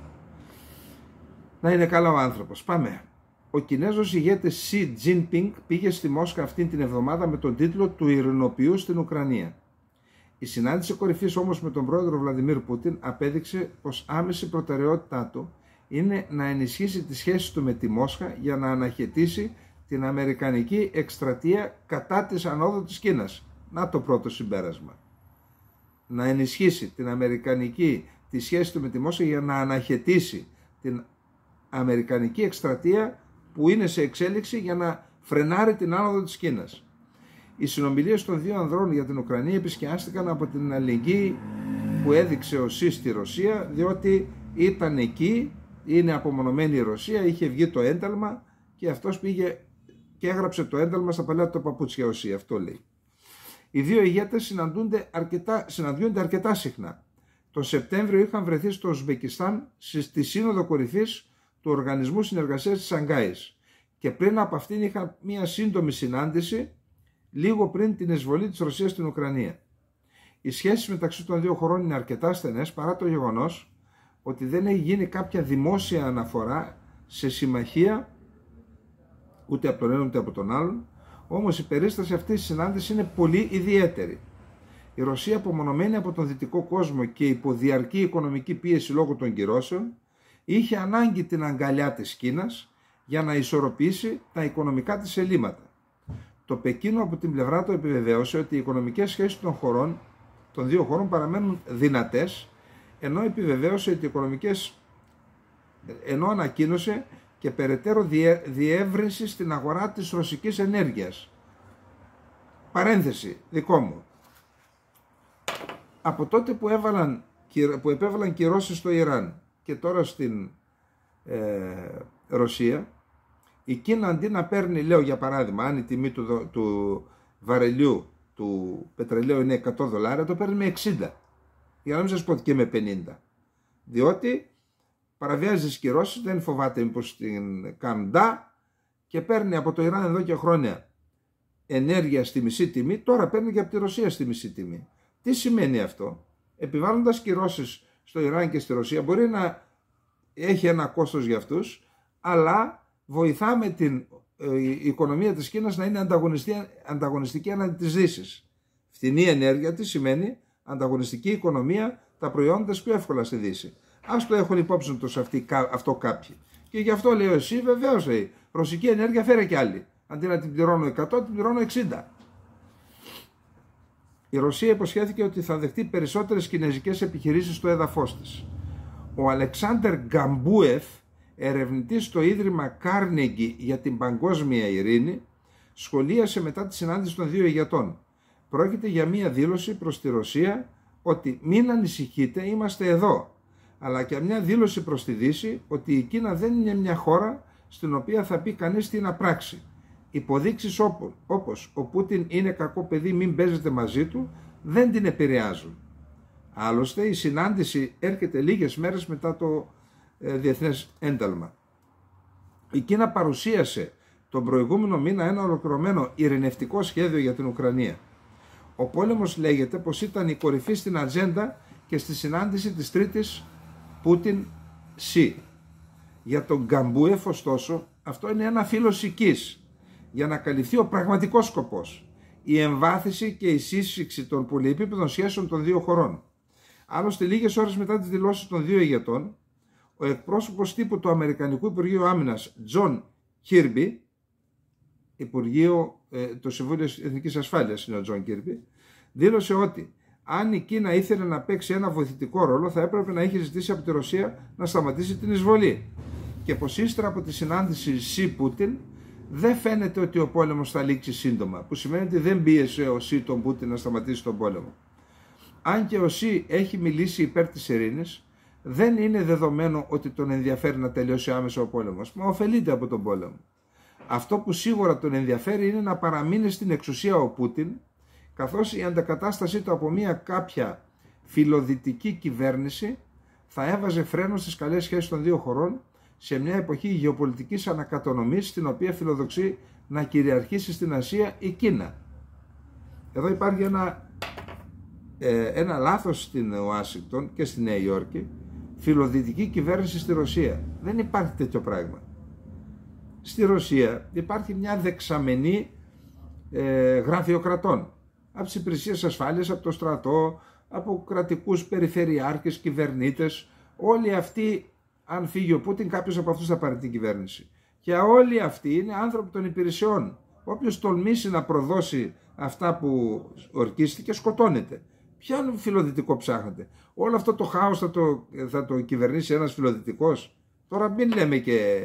Να είναι καλά ο άνθρωπος. Πάμε. Ο Κινέζος ηγέτης Xi Jinping πήγε στη Μόσχα αυτήν την εβδομάδα με τον τίτλο του ειρηνοποιού στην Ουκρανία. Η συνάντηση κορυφής όμως με τον πρόεδρο Βλαντιμίρ Πούτιν απέδειξε πως άμεση προτεραιότητά του είναι να ενισχύσει τις σχέσεις του με τη Μόσχα για να αναχαιτήσει την αμερικανική εκστρατεία κατά της ανόδου της Κίνας. Να το πρώτο συμπέρασμα. Να ενισχύσει την αμερικανική τη σχέση του με τη Μόσχα για να αναχαιτήσει την αμερικανική εκστρατεία που είναι σε εξέλιξη για να φρενάρει την άνοδο της Κίνας. Οι συνομιλίες των δύο ανδρών για την Ουκρανία επισκιάστηκαν από την αλληλεγγύη που έδειξε ο Xi στη Ρωσία, διότι ήταν εκεί, είναι απομονωμένη η Ρωσία, είχε βγει το ένταλμα και αυτός πήγε και έγραψε το ένταλμα στα παλιά του παπούτσια ο Xi, αυτό λέει. Οι δύο ηγέτες συναντούνται αρκετά, συναντιούνται αρκετά συχνά. Τον Σεπτέμβριο είχαν βρεθεί στο Ουσμπεκιστάν στη Σύνοδο Κορυφής του Οργανισμού Συνεργασίας της Σανγκάης και πριν από αυτήν είχαν μια σύντομη συνάντηση λίγο πριν την εισβολή της Ρωσίας στην Ουκρανία. Οι σχέσεις μεταξύ των δύο χωρών είναι αρκετά στενές παρά το γεγονός ότι δεν έχει γίνει κάποια δημόσια αναφορά σε συμμαχία ούτε από τον ένα ούτε από τον άλλον, όμως η περίσταση αυτής της συνάντησης είναι πολύ ιδιαίτερη. Η Ρωσία, απομονωμένη από τον δυτικό κόσμο και υπό διαρκή οικονομική πίεση λόγω των κυρώσεων, είχε ανάγκη την αγκαλιά της Κίνας για να ισορροπήσει τα οικονομικά της ελλείμματα. Το Πεκίνο από την πλευρά του επιβεβαίωσε ότι οι οικονομικές σχέσεις των χωρών, των δύο χωρών παραμένουν δυνατές, ενώ επιβεβαίωσε ότι οι οικονομικές, ενώ ανακοίνωσε και περαιτέρω διε, διεύρυνση στην αγορά της ρωσικής ενέργειας. Παρένθεση, δικό μου. Από τότε που, έβαλαν, που επέβαλαν κυρώσεις στο Ιράν και τώρα στην ε, Ρωσία, η Κίνα αντί να παίρνει, λέω για παράδειγμα, αν η τιμή του, του βαρελιού του πετρελαίου είναι εκατό δολάρια, το παίρνει με εξήντα. Για να μην σας πω και με πενήντα. Διότι παραβιάζει τις κυρώσεις, δεν φοβάται μήπως την καντά και παίρνει από το Ιράν εδώ και χρόνια ενέργεια στη μισή τιμή, τώρα παίρνει και από τη Ρωσία στη μισή τιμή. Τι σημαίνει αυτό? Επιβάλλοντας κυρώσεις στο Ιράν και στη Ρωσία μπορεί να έχει ένα κόστος για αυτούς, αλλά βοηθάμε την η οικονομία της Κίνας να είναι ανταγωνιστική, ανταγωνιστική έναντι της Δύσης. Φθηνή ενέργεια τι σημαίνει? Ανταγωνιστική οικονομία, τα προϊόντα πιο εύκολα στη Δύση. Ας το έχουν υπόψη τους αυτό κάποιοι. Και γι' αυτό λέω εσύ, βεβαίως λέει, ρωσική ενέργεια φέρε κι άλλη. Αντί να την πληρώνω εκατό, την πληρώνω εξήντα. Η Ρωσία υποσχέθηκε ότι θα δεχτεί περισσότερες κινέζικες επιχειρήσεις στο έδαφος της. Ο Αλεξάνδερ Γκαμπούεφ, ερευνητής στο Ίδρυμα Carnegie για την Παγκόσμια Ειρήνη, σχολίασε μετά τη συνάντηση των δύο ηγετών. Πρόκειται για μία δήλωση προς τη Ρωσία ότι μην ανησυχείτε, είμαστε εδώ, αλλά και μια δήλωση προς τη Δύση ότι η Κίνα δεν είναι μια χώρα στην οποία θα πει κανείς τι να πράξει. Υποδείξεις όπως ο Πούτιν είναι κακό παιδί, μην παίζετε μαζί του, δεν την επηρεάζουν. Άλλωστε η συνάντηση έρχεται λίγες μέρες μετά το ε, διεθνές ένταλμα. Η Κίνα παρουσίασε τον προηγούμενο μήνα ένα ολοκληρωμένο ειρηνευτικό σχέδιο για την Ουκρανία. Ο πόλεμος λέγεται πως ήταν η κορυφή στην ατζέντα και στη συνάντηση της τρίτης Πούτιν-Σι. Για τον Γκαμπούεφ, ωστόσο, αυτό είναι ένα φύλλο σικής για να καλυφθεί ο πραγματικός σκοπός, η εμβάθυνση και η σύσφυξη των πολυεπίπεδων σχέσεων των δύο χωρών. Άλλωστε, λίγες ώρες μετά τις δηλώσεις των δύο ηγετών, ο εκπρόσωπος τύπου του Αμερικανικού Υπουργείου Άμυνας, Τζον Κίρμπι, Υπουργείο, ε, το Συμβούλιο Εθνικής Ασφάλειας είναι ο Τζον Κίρμπι, δήλωσε ότι αν η Κίνα ήθελε να παίξει ένα βοηθητικό ρόλο, θα έπρεπε να είχε ζητήσει από τη Ρωσία να σταματήσει την εισβολή. Και πως ύστερα από τη συνάντηση Σι-Πούτιν, δεν φαίνεται ότι ο πόλεμος θα λήξει σύντομα, που σημαίνει ότι δεν πίεσε ο Σι τον Πούτιν να σταματήσει τον πόλεμο. Αν και ο Σι έχει μιλήσει υπέρ της ειρήνης, δεν είναι δεδομένο ότι τον ενδιαφέρει να τελειώσει άμεσα ο πόλεμος, μα ωφελείται από τον πόλεμο. Αυτό που σίγουρα τον ενδιαφέρει είναι να παραμείνει στην εξουσία ο Πούτιν, καθώς η αντακατάστασή του από μια κάποια φιλοδυτική κυβέρνηση θα έβαζε φρένο στις καλές σχέσεις των δύο χωρών σε μια εποχή γεωπολιτικής ανακατονομής στην οποία φιλοδοξεί να κυριαρχήσει στην Ασία η Κίνα. Εδώ υπάρχει ένα, ε, ένα λάθος στην Ουάσιγκτον και στη Νέα Υόρκη, φιλοδυτική κυβέρνηση στη Ρωσία. Δεν υπάρχει τέτοιο πράγμα. Στη Ρωσία υπάρχει μια δεξαμενή ε, γραφειοκρατών, από τις υπηρεσίες ασφάλειας, από το στρατό, από κρατικούς περιφερειάρχες, κυβερνήτες. Όλοι αυτοί, αν φύγει ο Πούτιν, κάποιος από αυτούς θα πάρει την κυβέρνηση. Και όλοι αυτοί είναι άνθρωποι των υπηρεσιών. Όποιος τολμήσει να προδώσει αυτά που ορκίστηκε, σκοτώνεται. Ποιο φιλοδυτικό ψάχνετε? Όλο αυτό το χάος θα το, θα το κυβερνήσει ένας φιλοδυτικός? Τώρα μην λέμε και...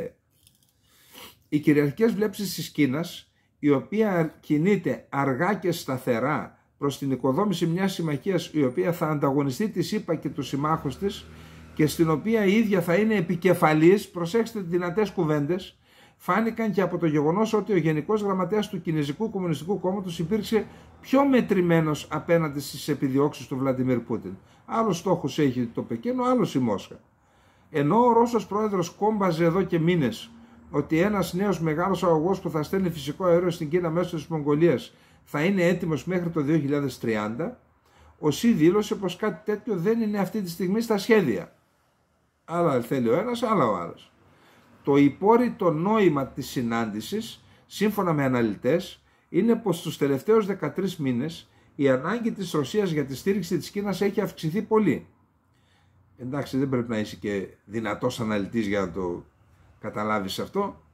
Οι κυριαρχικές βλέψεις της Κίνας, η οποία κινείται αργά και σταθερά προς την οικοδόμηση μιας συμμαχίας η οποία θα ανταγωνιστεί τη ΣΥΠΑ και τους συμμάχους της και στην οποία η ίδια θα είναι επικεφαλής, προσέξτε δυνατές κουβέντες, φάνηκαν και από το γεγονός ότι ο Γενικός Γραμματέας του Κινεζικού Κομμουνιστικού Κόμματος υπήρξε πιο μετρημένος απέναντι στις επιδιώξεις του Βλαντιμίρ Πούτιν. Άλλους στόχους έχει το Πεκίνο, άλλος η Μόσχα. Ενώ ο Ρώσος πρόεδρος κόμπαζε εδώ και μήνες ότι ένας νέος μεγάλος αγωγός που θα στέλνει φυσικό αέριο στην Κίνα μέσω της Μογγολίας θα είναι έτοιμος μέχρι το δύο χιλιάδες τριάντα, ο Σι δήλωσε πως κάτι τέτοιο δεν είναι αυτή τη στιγμή στα σχέδια. Άλλα θέλει ο ένας, άλλα ο άλλος. Το υπόρρητο νόημα της συνάντησης, σύμφωνα με αναλυτές, είναι πως στους τελευταίους δεκατρείς μήνες η ανάγκη της Ρωσίας για τη στήριξη της Κίνας έχει αυξηθεί πολύ. Εντάξει, δεν πρέπει να είσαι και δυνατός αναλυτής για να το καταλάβεις αυτό.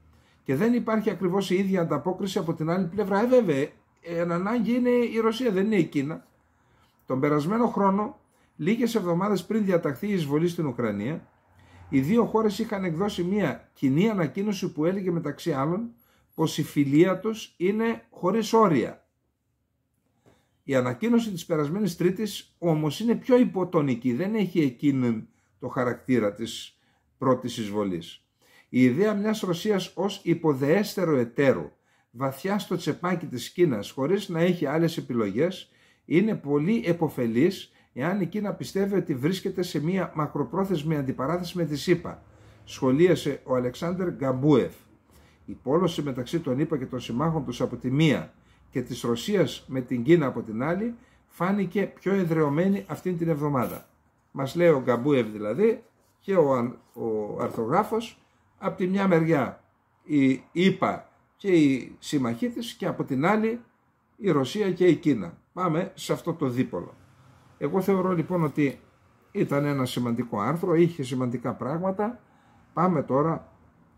Και δεν υπάρχει ακριβώς η ίδια ανταπόκριση από την άλλη πλευρά. Ε, βέβαια, εν ανάγκη είναι η Ρωσία, δεν είναι η Κίνα. Τον περασμένο χρόνο, λίγες εβδομάδες πριν διαταχθεί η εισβολή στην Ουκρανία, οι δύο χώρες είχαν εκδώσει μια κοινή ανακοίνωση που έλεγε μεταξύ άλλων πως η φιλία τους είναι χωρίς όρια. Η ανακοίνωση της περασμένης Τρίτης όμως είναι πιο υποτονική, δεν έχει εκείνον το χαρακτήρα της πρώτης εισβολής. Η ιδέα μιας Ρωσίας ως υποδεέστερο εταίρου, βαθιά στο τσεπάκι της Κίνας, χωρίς να έχει άλλες επιλογές, είναι πολύ επωφελής εάν η Κίνα πιστεύει ότι βρίσκεται σε μια μακροπρόθεσμη αντιπαράθεση με τη ΣΥΠΑ, σχολίασε ο Αλεξάνδερ Γκαμπούεφ. Η πόλωση μεταξύ των ΗΠΑ και των συμμάχων τους από τη μία και της Ρωσίας με την Κίνα από την άλλη φάνηκε πιο εδραιωμένη αυτήν την εβδομάδα. Μας λέει ο Γκαμπούεφ δηλαδή και ο, ο αρθρογράφος, από τη μια μεριά η ΗΠΑ και οι συμμαχοί της και από την άλλη η Ρωσία και η Κίνα. Πάμε σε αυτό το δίπολο. Εγώ θεωρώ λοιπόν ότι ήταν ένα σημαντικό άρθρο, είχε σημαντικά πράγματα. Πάμε τώρα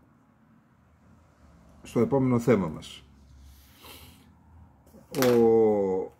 στο επόμενο θέμα μας. Ο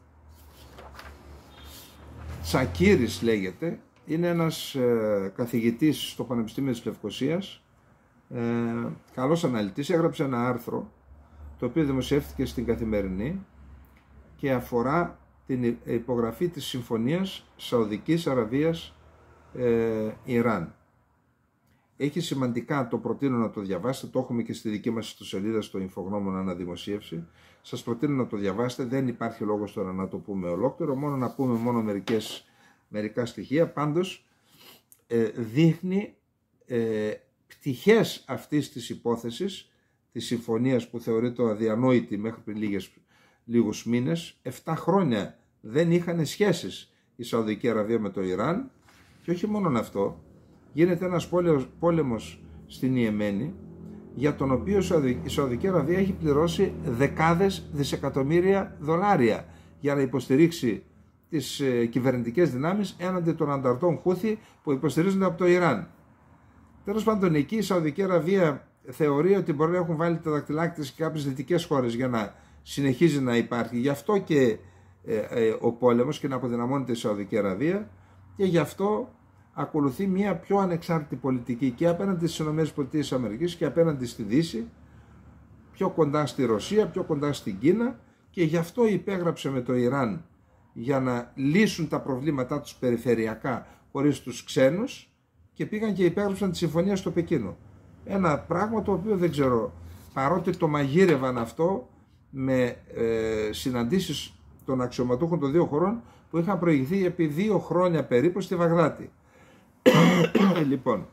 Τσακίρης λέγεται, είναι ένας ε, καθηγητής στο Πανεπιστήμιο της Λευκωσίας, ε, καλός αναλυτής, έγραψε ένα άρθρο το οποίο δημοσιεύτηκε στην Καθημερινή και αφορά την υπογραφή της συμφωνίας Σαουδικής Αραβίας ε, Ιράν. Έχει σημαντικά, το προτείνω να το διαβάσετε, το έχουμε και στη δική μας ιστοσελίδα στο Ινφογνώμονα αναδημοσίευση. Σας προτείνω να το διαβάσετε, δεν υπάρχει λόγος τώρα να το πούμε ολόκληρο, μόνο να πούμε μόνο μερικές, μερικά στοιχεία. Πάντως ε, δείχνει ε, πτυχές αυτής της υπόθεσης, της συμφωνίας που θεωρείται αδιανόητη μέχρι πριν λίγες, λίγους μήνες. Εφτά χρόνια δεν είχαν σχέσεις η Σαουδική Αραβία με το Ιράν και όχι μόνο αυτό, γίνεται ένας πόλεμος στην Ιεμένη για τον οποίο η Σαουδική Αραβία έχει πληρώσει δεκάδες δισεκατομμύρια δολάρια για να υποστηρίξει τις κυβερνητικές δυνάμεις έναντι των ανταρτών Χούθη που υποστηρίζονται από το Ιράν. Τέλος πάντων, εκεί η Σαουδική Αραβία θεωρεί ότι μπορεί να έχουν βάλει τα δακτυλάκια της και κάποιες δυτικές χώρες για να συνεχίζει να υπάρχει. Γι' αυτό και ε, ε, ο πόλεμος και να αποδυναμώνεται η Σαουδική Αραβία και γι' αυτό ακολουθεί μια πιο ανεξάρτητη πολιτική και απέναντι στις ΗΠΑ και απέναντι στη Δύση, πιο κοντά στη Ρωσία, πιο κοντά στην Κίνα και γι' αυτό υπέγραψε με το Ιράν για να λύσουν τα προβλήματά τους περιφερειακά χωρίς τους ξένους και πήγαν και υπέγραψαν τη συμφωνία στο Πεκίνο. Ένα πράγμα το οποίο δεν ξέρω, παρότι το μαγείρευαν αυτό με ε, συναντήσεις των αξιωματούχων των δύο χωρών που είχαν προηγηθεί επί δύο χρόνια περίπου στη Βαγδάτη. Λοιπόν,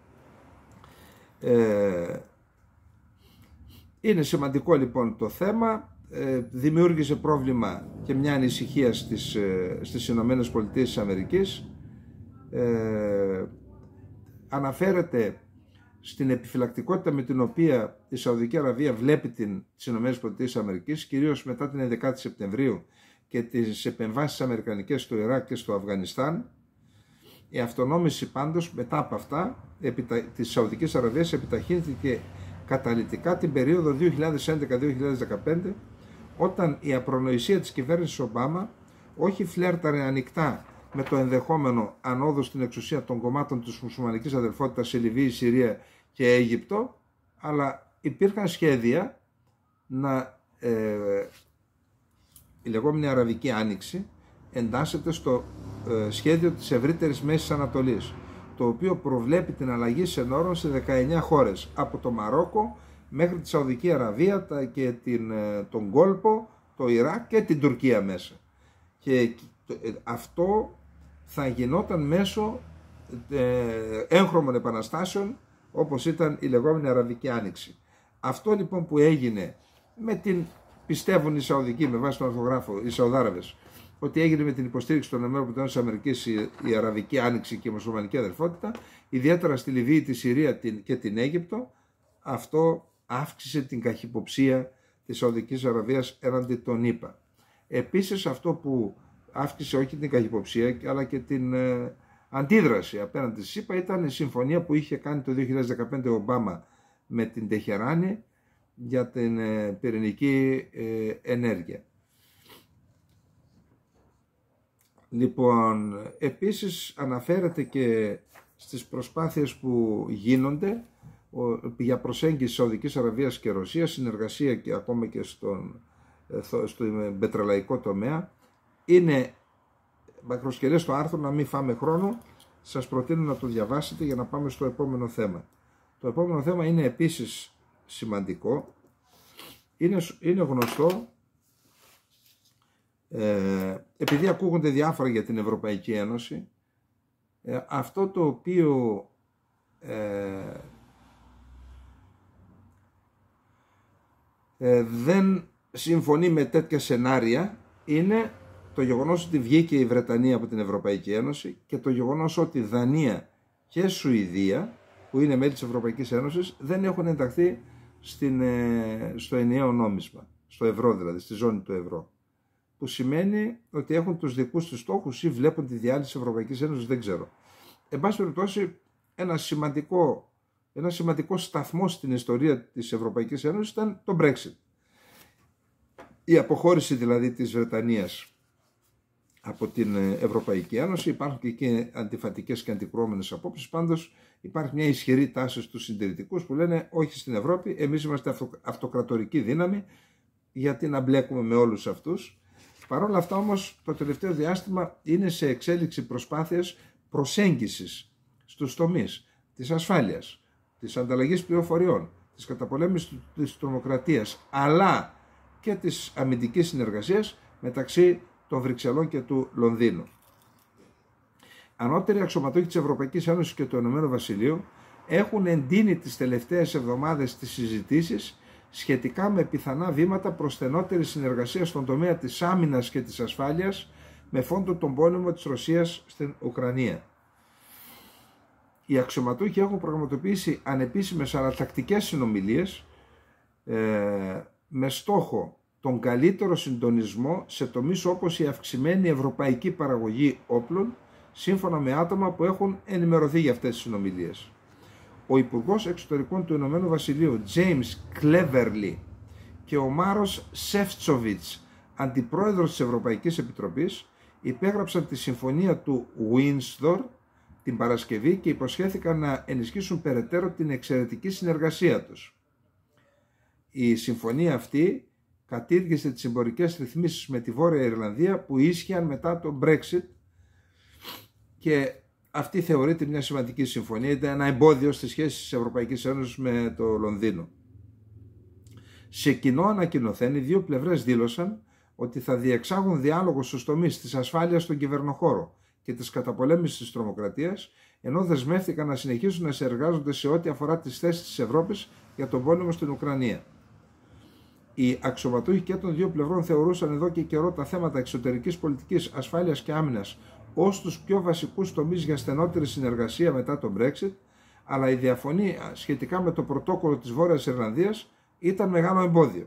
ε, είναι σημαντικό λοιπόν το θέμα, ε, δημιούργησε πρόβλημα και μια ανησυχία στις, ε, στις Ηνωμένες Πολιτείες της Αμερικής, ε, αναφέρεται στην επιφυλακτικότητα με την οποία η Σαουδική Αραβία βλέπει την, τις Ηνωμένες Πολιτείες της Αμερικής, κυρίως μετά την ενδεκάτη Σεπτεμβρίου και τις επεμβάσεις αμερικανικές στο Ιράκ και στο Αφγανιστάν. Η αυτονόμηση πάντως μετά από αυτά επιτα... της Σαουδικής Αραβίας επιταχύνθηκε καταλυτικά την περίοδο δύο χιλιάδες έντεκα με δύο χιλιάδες δεκαπέντε, όταν η απρονοησία της κυβέρνησης Ομπάμα όχι φλέρταρε ανοιχτά με το ενδεχόμενο ανόδου στην εξουσία των κομμάτων της μουσουλμανικής αδελφότητας σε Λιβύη, Συρία και Αίγυπτο, αλλά υπήρχαν σχέδια να ε, η λεγόμενη Αραβική Άνοιξη εντάσσεται στο ε, σχέδιο της ευρύτερης Μέσης Ανατολής, το οποίο προβλέπει την αλλαγή συνόρων σε δεκαεννιά χώρες, από το Μαρόκο μέχρι τη Σαουδική Αραβία και την, τον Κόλπο, το Ιράκ και την Τουρκία μέσα. Και αυτό θα γινόταν μέσω ε, έγχρωμων επαναστάσεων, όπως ήταν η λεγόμενη Αραβική Άνοιξη. Αυτό λοιπόν που έγινε με την, πιστεύουν οι Σαουδικοί, με βάση τον αρθογράφο, οι Σαουδάραβες, ότι έγινε με την υποστήριξη των ΗΠΑ η, η Αραβική Άνοιξη και η μουσουλμανική αδερφότητα, ιδιαίτερα στη Λιβύη, τη Συρία και την Αίγυπτο, αυτό αύξησε την καχυποψία της Σαουδικής Αραβίας έναντι των ΗΠΑ. Επίσης αυτό που αύξησε όχι την καχυποψία αλλά και την ε, αντίδραση απέναντι στις ΗΠΑ ήταν η συμφωνία που είχε κάνει το δύο χιλιάδες δεκαπέντε ο Ομπάμα με την Τεχεράνη, για την πυρηνική ενέργεια. Λοιπόν, επίσης αναφέρεται και στις προσπάθειες που γίνονται για προσέγγιση Σαουδικής Αραβίας και Ρωσίας, συνεργασία και ακόμα και στον, στο πετρελαϊκό τομέα. Είναι μακροσκελές το άρθρο, να μην φάμε χρόνο, σας προτείνω να το διαβάσετε για να πάμε στο επόμενο θέμα. Το επόμενο θέμα είναι επίσης σημαντικό, είναι, είναι γνωστό, ε, επειδή ακούγονται διάφορα για την Ευρωπαϊκή Ένωση, ε, αυτό το οποίο ε, ε, δεν συμφωνεί με τέτοια σενάρια είναι το γεγονός ότι βγήκε η Βρετανία από την Ευρωπαϊκή Ένωση και το γεγονός ότι Δανία και Σουηδία, που είναι μέλη της Ευρωπαϊκής Ένωσης, δεν έχουν ενταχθεί στην, στο ενιαίο νόμισμα, στο ευρώ δηλαδή, στη ζώνη του ευρώ. Που σημαίνει ότι έχουν τους δικούς τους στόχους ή βλέπουν τη διάλυση της Ευρωπαϊκής Ένωσης, δεν ξέρω. Εν πάση περιπτώσει, ένα σημαντικό, ένα σημαντικό σταθμό στην ιστορία της Ευρωπαϊκής Ένωσης ήταν το Brexit. Η αποχώρηση δηλαδή της Βρετανίας από την Ευρωπαϊκή Ένωση. Υπάρχουν και εκεί αντιφατικές και αντικρουόμενες απόψεις. Πάντως υπάρχει μια ισχυρή τάση στους συντηρητικούς που λένε όχι στην Ευρώπη, εμείς είμαστε αυτοκρατορική δύναμη, γιατί να μπλέκουμε με όλους αυτούς. Παρ' όλα αυτά όμως το τελευταίο διάστημα είναι σε εξέλιξη προσπάθειες προσέγγισης στους τομείς της ασφάλειας, της ανταλλαγής πληροφοριών, της καταπολέμησης της τρομοκρατίας, αλλά και της αμυντικής συνεργασίας μεταξύ των Βρυξελών και του Λονδίνου. Ανώτεροι αξιωματούχοι της Ευρωπαϊκής Ένωσης και του Ηνωμένου Βασιλείου έχουν εντείνει τις τελευταίες εβδομάδες τις συζητήσεις σχετικά με πιθανά βήματα προς στενότερη συνεργασία στον τομέα της άμυνας και της ασφάλειας με φόντο τον πόλεμο της Ρωσίας στην Ουκρανία. Οι αξιωματούχοι έχουν πραγματοποιήσει ανεπίσημες αλλά τακτικές συνομιλίες ε, με στόχο τον καλύτερο συντονισμό σε τομείς όπως η αυξημένη ευρωπαϊκή παραγωγή όπλων, σύμφωνα με άτομα που έχουν ενημερωθεί για αυτές τις συνομιλίες. Ο Υπουργός Εξωτερικών του Ηνωμένου Βασιλείου, James Cleverly, και ο Μάρος Σεφτσοβιτς, αντιπρόεδρος της Ευρωπαϊκής Επιτροπής, υπέγραψαν τη συμφωνία του Windsor την Παρασκευή και υποσχέθηκαν να ενισχύσουν περαιτέρω την εξαιρετική συνεργασία τους. Η συμφωνία αυτή κατήργησε τις εμπορικές ρυθμίσεις με τη Βόρεια Ιρλανδία που ίσχυαν μετά το Brexit και αυτή θεωρείται μια σημαντική συμφωνία, ήταν ένα εμπόδιο στις σχέσεις της Ευρωπαϊκής Ένωσης με το Λονδίνο. Σε κοινό ανακοινωθέν, οι δύο πλευρές δήλωσαν ότι θα διεξάγουν διάλογο στους τομείς της ασφάλειας στον κυβερνοχώρο και της καταπολέμησης της τρομοκρατίας, ενώ δεσμεύτηκαν να συνεχίσουν να συνεργάζονται σε ό,τι αφορά τις θέσεις της Ευρώπης για τον πόλεμο στην Ουκρανία. Οι αξιωματούχοι και των δύο πλευρών θεωρούσαν εδώ και καιρό τα θέματα εξωτερικής πολιτικής, ασφάλειας και άμυνας ως τους πιο βασικούς τομείς για στενότερη συνεργασία μετά το Brexit, αλλά η διαφωνία σχετικά με το πρωτόκολλο της Βόρειας Ιρλανδίας ήταν μεγάλο εμπόδιο.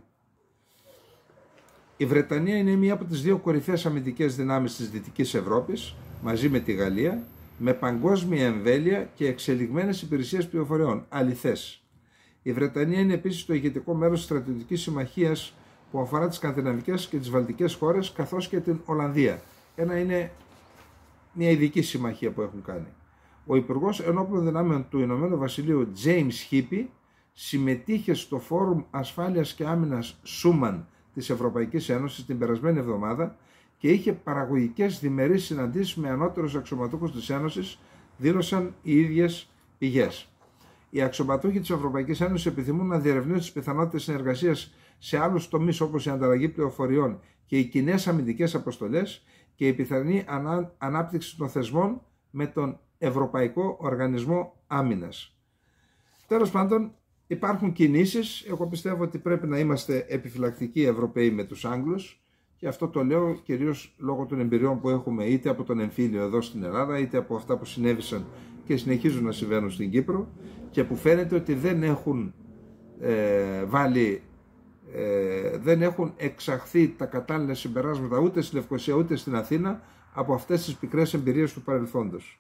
Η Βρετανία είναι μία από τις δύο κορυφαίες αμυντικές δυνάμεις της Δυτικής Ευρώπης, μαζί με τη Γαλλία, με παγκόσμια εμβέλεια και εξελιγμένες υπηρεσίες πληροφοριών, αληθές. Η Βρετανία είναι επίσης το ηγετικό μέρος της στρατιωτικής συμμαχίας που αφορά τις σκανδιναβικές και τις βαλτικές χώρες, καθώς και την Ολλανδία. Ένα είναι μια ειδική συμμαχία που έχουν κάνει. Ο Υπουργός Ενόπλων Δυνάμεων του Ηνωμένου Βασιλείου, James Heappey, συμμετείχε στο Φόρουμ Ασφάλειας και Άμυνας Σούμαν της Ευρωπαϊκής Ένωσης την περασμένη εβδομάδα και είχε παραγωγικές διμερείς συναντήσεις με ανώτερους αξιωματούχους της Ένωσης, δήλωσαν οι ίδιες πηγές. Οι αξιωματούχοι της Ευρωπαϊκής Ένωσης επιθυμούν να διερευνήσουν τις πιθανότητες συνεργασίας σε άλλους τομείς όπως η ανταλλαγή πληροφοριών και οι κοινές αμυντικές αποστολές και η πιθανή ανά, ανάπτυξη των θεσμών με τον Ευρωπαϊκό Οργανισμό Άμυνας. Τέλος πάντων, υπάρχουν κινήσεις. Εγώ πιστεύω ότι πρέπει να είμαστε επιφυλακτικοί Ευρωπαίοι με τους Άγγλους και αυτό το λέω κυρίως λόγω των εμπειριών που έχουμε είτε από τον εμφύλιο εδώ στην Ελλάδα είτε από αυτά που συνέβησαν και συνεχίζουν να συμβαίνουν στην Κύπρο και που φαίνεται ότι δεν έχουν ε, βάλει, ε, δεν έχουν εξαχθεί τα κατάλληλα συμπεράσματα ούτε στη Λευκοσία ούτε στην Αθήνα από αυτές τις πικρές εμπειρίες του παρελθόντος.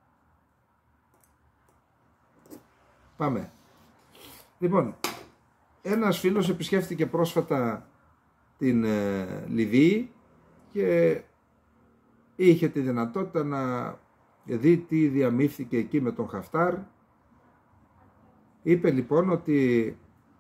Πάμε. Λοιπόν, ένας φίλος επισκέφθηκε πρόσφατα την ε, Λιβύη και είχε τη δυνατότητα να δει τι διαμήφθηκε εκεί με τον Χαφτάρ. Είπε λοιπόν ότι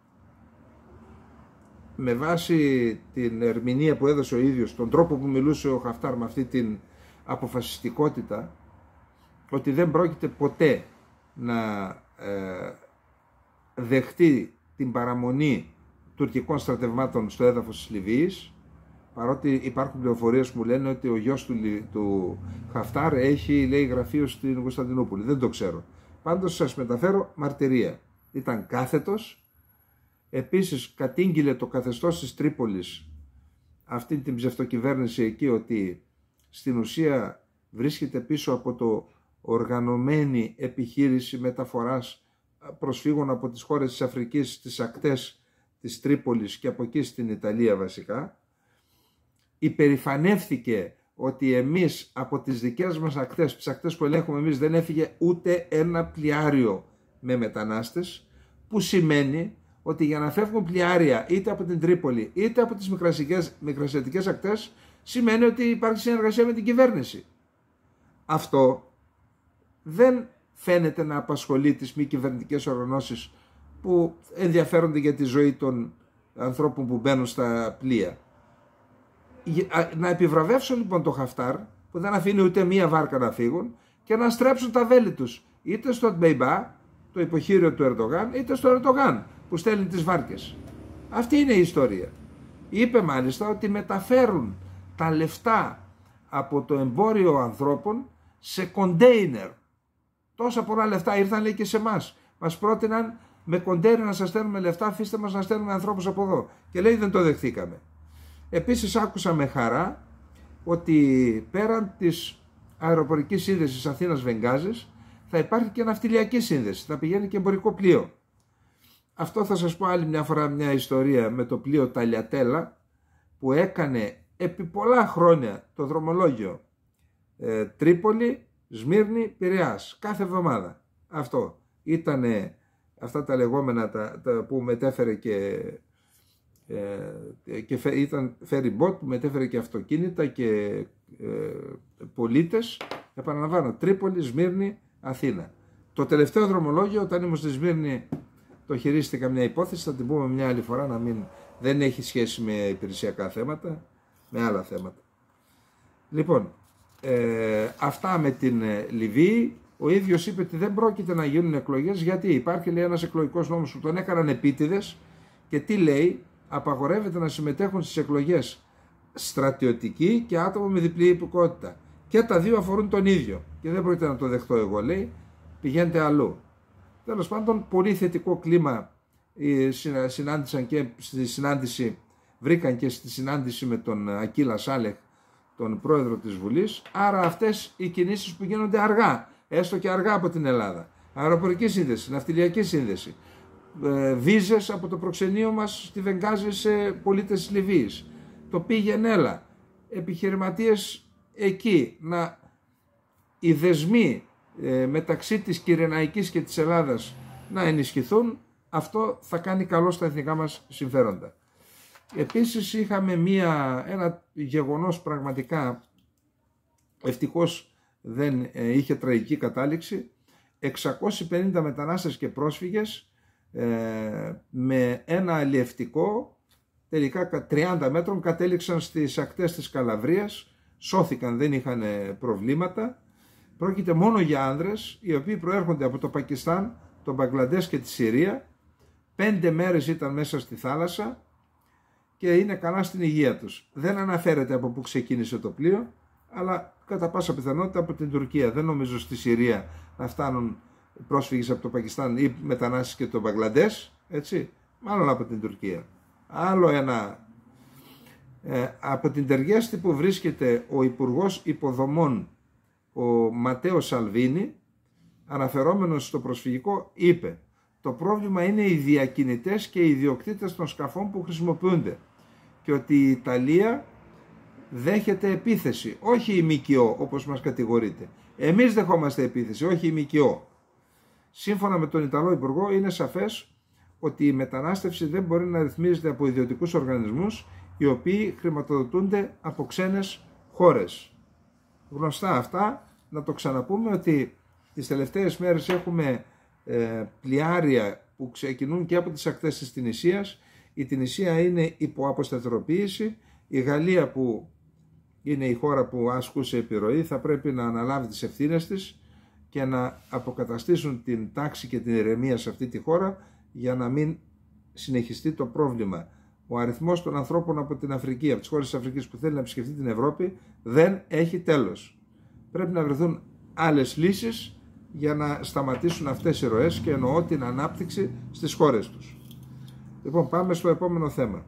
με βάση την ερμηνεία που έδωσε ο ίδιος, τον τρόπο που μιλούσε ο Χαφτάρ με αυτή την αποφασιστικότητα, ότι δεν πρόκειται ποτέ να ε, δεχτεί την παραμονή τουρκικών στρατευμάτων στο έδαφος της Λιβύης, παρότι υπάρχουν πληροφορίες που μου λένε ότι ο γιος του, του Χαφτάρ έχει, λέει, γραφείο στην Κωνσταντινούπολη. Δεν το ξέρω. Πάντως σας μεταφέρω μαρτυρία. Ήταν κάθετος. Επίσης κατήγγειλε το καθεστώς της Τρίπολης, αυτή την ψευτοκυβέρνηση εκεί, ότι στην ουσία βρίσκεται πίσω από το οργανωμένη επιχείρηση μεταφοράς προσφύγων από τις χώρες της Αφρικής στις ακτές της Τρίπολης και από εκεί στην Ιταλία βασικά. Υπερηφανεύθηκε ότι εμείς από τις δικές μας ακτές, τις ακτές που ελέγχουμε εμείς, δεν έφυγε ούτε ένα πλοιάριο με μετανάστες, που σημαίνει ότι για να φεύγουν πλοιάρια είτε από την Τρίπολη είτε από τις μικρασιατικές ακτές, σημαίνει ότι υπάρχει συνεργασία με την κυβέρνηση. Αυτό δεν φαίνεται να απασχολεί τις μη κυβερνητικές οργανώσεις που ενδιαφέρονται για τη ζωή των ανθρώπων που μπαίνουν στα πλοία. Να επιβραβεύσουν λοιπόν το Χαφτάρ, που δεν αφήνει ούτε μία βάρκα να φύγουν, και να στρέψουν τα βέλη τους είτε στο Τμπέιμπα, το υποχείριο του Ερντογάν, είτε στο Ερντογάν που στέλνει τις βάρκες. Αυτή είναι η ιστορία. Είπε μάλιστα ότι μεταφέρουν τα λεφτά από το εμπόριο ανθρώπων σε κοντέινερ. Τόσα πολλά λεφτά ήρθαν, λέει, και σε εμάς. Μας πρότειναν με κοντέινερ να σας στέλνουμε λεφτά, αφήστε μας να στέλνουμε ανθρώπους από εδώ. Και λέει δεν το δεχθήκαμε. Επίσης άκουσα με χαρά ότι πέραν της αεροπορικής σύνδεσης Αθήνας-Βενγάζης θα υπάρχει και ναυτιλιακή σύνδεση, θα πηγαίνει και εμπορικό πλοίο. Αυτό θα σας πω άλλη μια φορά μια ιστορία με το πλοίο Ταλιατέλα, που έκανε επί πολλά χρόνια το δρομολόγιο ε, Τρίπολη, Σμύρνη, Πειραιάς, κάθε εβδομάδα. Αυτό ήτανε αυτά τα λεγόμενα τα, τα που μετέφερε και, ε, και φε, ήταν ferry boat που μετέφερε και αυτοκίνητα και ε, πολίτες. Επαναλαμβάνω, Τρίπολη, Σμύρνη, Αθήνα. Το τελευταίο δρομολόγιο, όταν ήμουν στη Σμύρνη, το χειρίστηκα μια υπόθεση, θα την πούμε μια άλλη φορά, να μην, δεν έχει σχέση με υπηρεσιακά θέματα, με άλλα θέματα. Λοιπόν, ε, αυτά με την Λιβύη. Ο ίδιος είπε ότι δεν πρόκειται να γίνουν εκλογές, γιατί υπάρχει, λέει, ένας εκλογικός νόμος που τον έκαναν επίτηδες, και τι λέει, απαγορεύεται να συμμετέχουν στις εκλογές στρατιωτικοί και άτομα με διπλή υπηκότητα. Και τα δύο αφορούν τον ίδιο. Και δεν πρόκειται να το δεχτώ εγώ, λέει, πηγαίνετε αλλού. Τέλος πάντων, πολύ θετικό κλίμα συνάντησαν και στη συνάντηση, βρήκαν και στη συνάντηση με τον Ακίλα Σάλεχ, τον πρόεδρο της Βουλής. Άρα αυτές οι κινήσεις που γίνονται αργά, έστω και αργά από την Ελλάδα, αεροπορική σύνδεση, ναυτιλιακή σύνδεση, βίζες από το προξενείο μας στη Βενγάζη σε πολίτες της Λιβύης, το πήγαινε έλα, επιχειρηματίες εκεί, να οι δεσμοί ε, μεταξύ της Κυρεναϊκής και της Ελλάδας να ενισχυθούν, αυτό θα κάνει καλό στα εθνικά μας συμφέροντα. Επίσης είχαμε μία, ένα γεγονός πραγματικά, ευτυχώς δεν ε, είχε τραγική κατάληξη, εξακόσιοι πενήντα μετανάστες και πρόσφυγες ε, με ένα αλλιευτικό, τελικά τριάντα μέτρων, κατέληξαν στις ακτές της Καλαβρίας, σώθηκαν, δεν είχαν προβλήματα. Πρόκειται μόνο για άνδρες, οι οποίοι προέρχονται από το Πακιστάν, το Μπαγκλαντές και τη Συρία. Πέντε μέρες ήταν μέσα στη θάλασσα και είναι καλά στην υγεία τους. Δεν αναφέρεται από πού ξεκίνησε το πλοίο, αλλά κατά πάσα πιθανότητα από την Τουρκία. Δεν νομίζω στη Συρία να φτάνουν πρόσφυγες από το Πακιστάν ή μετανάστες και το Μπαγκλαντές, έτσι, μάλλον από την Τουρκία. Άλλο ένα, ε, από την Τεργέστη που βρίσκεται ο Υπουργός Υποδομών, ο Ματέο Σαλβίνι, αναφερόμενος στο προσφυγικό, είπε: το πρόβλημα είναι οι διακινητές και οι ιδιοκτήτες των σκαφών που χρησιμοποιούνται και ότι η Ιταλία δέχεται επίθεση, όχι η ΜΚΟ όπως μας κατηγορείται. Εμείς δεχόμαστε επίθεση, όχι η ΜΚΟ. Σύμφωνα με τον Ιταλό Υπουργό, είναι σαφές ότι η μετανάστευση δεν μπορεί να ρυθμίζεται από ιδιωτικούς οργανισμούς οι οποίοι χρηματοδοτούνται από ξένες χώρες. Γνωστά αυτά, να το ξαναπούμε ότι τις τελευταίες μέρες έχουμε ε, πλοιάρια που ξεκινούν και από τις ακτές της Τινησίας. Η Τινησία είναι υπό αποσταθεροποίηση. Η Γαλλία, που είναι η χώρα που ασκούσε επιρροή, θα πρέπει να αναλάβει τις ευθύνες της και να αποκαταστήσουν την τάξη και την ηρεμία σε αυτή τη χώρα για να μην συνεχιστεί το πρόβλημα. Ο αριθμός των ανθρώπων από την Αφρική, από τις χώρες της Αφρικής που θέλει να επισκεφτεί την Ευρώπη, δεν έχει τέλος. Πρέπει να βρεθούν άλλες λύσεις για να σταματήσουν αυτές οι ροές, και εννοώ την ανάπτυξη στις χώρες τους. Λοιπόν, πάμε στο επόμενο θέμα.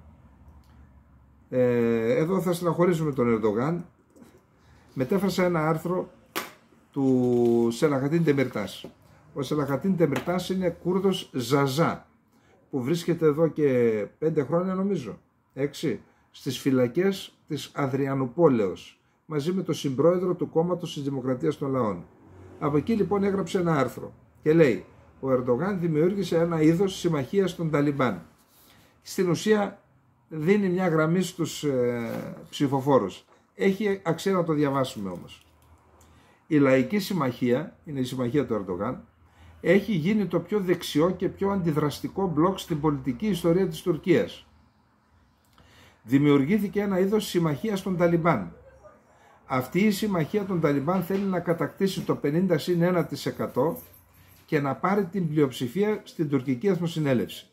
Ε, εδώ θα στεναχωρήσουμε τον Ερντογάν. Μετέφρασα ένα άρθρο του Σελαχατίν Τεμιρτάς. Ο Σελαχατίν Τεμιρτάς είναι Κούρδος Ζαζά, που βρίσκεται εδώ και πέντε χρόνια, νομίζω, έξι, στις φυλακές της Αδριανουπόλεως, μαζί με τον συμπρόεδρο του κόμματος της Δημοκρατίας των Λαών. Από εκεί λοιπόν έγραψε ένα άρθρο και λέει: ο Ερντογάν δημιούργησε ένα είδος συμμαχίας των Ταλιμπάν. Στην ουσία δίνει μια γραμμή στους ε, ψηφοφόρους. Έχει αξία να το διαβάσουμε όμως. Η Λαϊκή Συμμαχία, είναι η συμμαχία του Ερντογάν, έχει γίνει το πιο δεξιό και πιο αντιδραστικό μπλοκ στην πολιτική ιστορία της Τουρκίας. Δημιουργήθηκε ένα είδος συμμαχίας των Ταλιμπάν. Αυτή η συμμαχία των Ταλιμπάν θέλει να κατακτήσει το πενήντα συν ένα τοις εκατό και να πάρει την πλειοψηφία στην τουρκική εθνοσυνέλευση.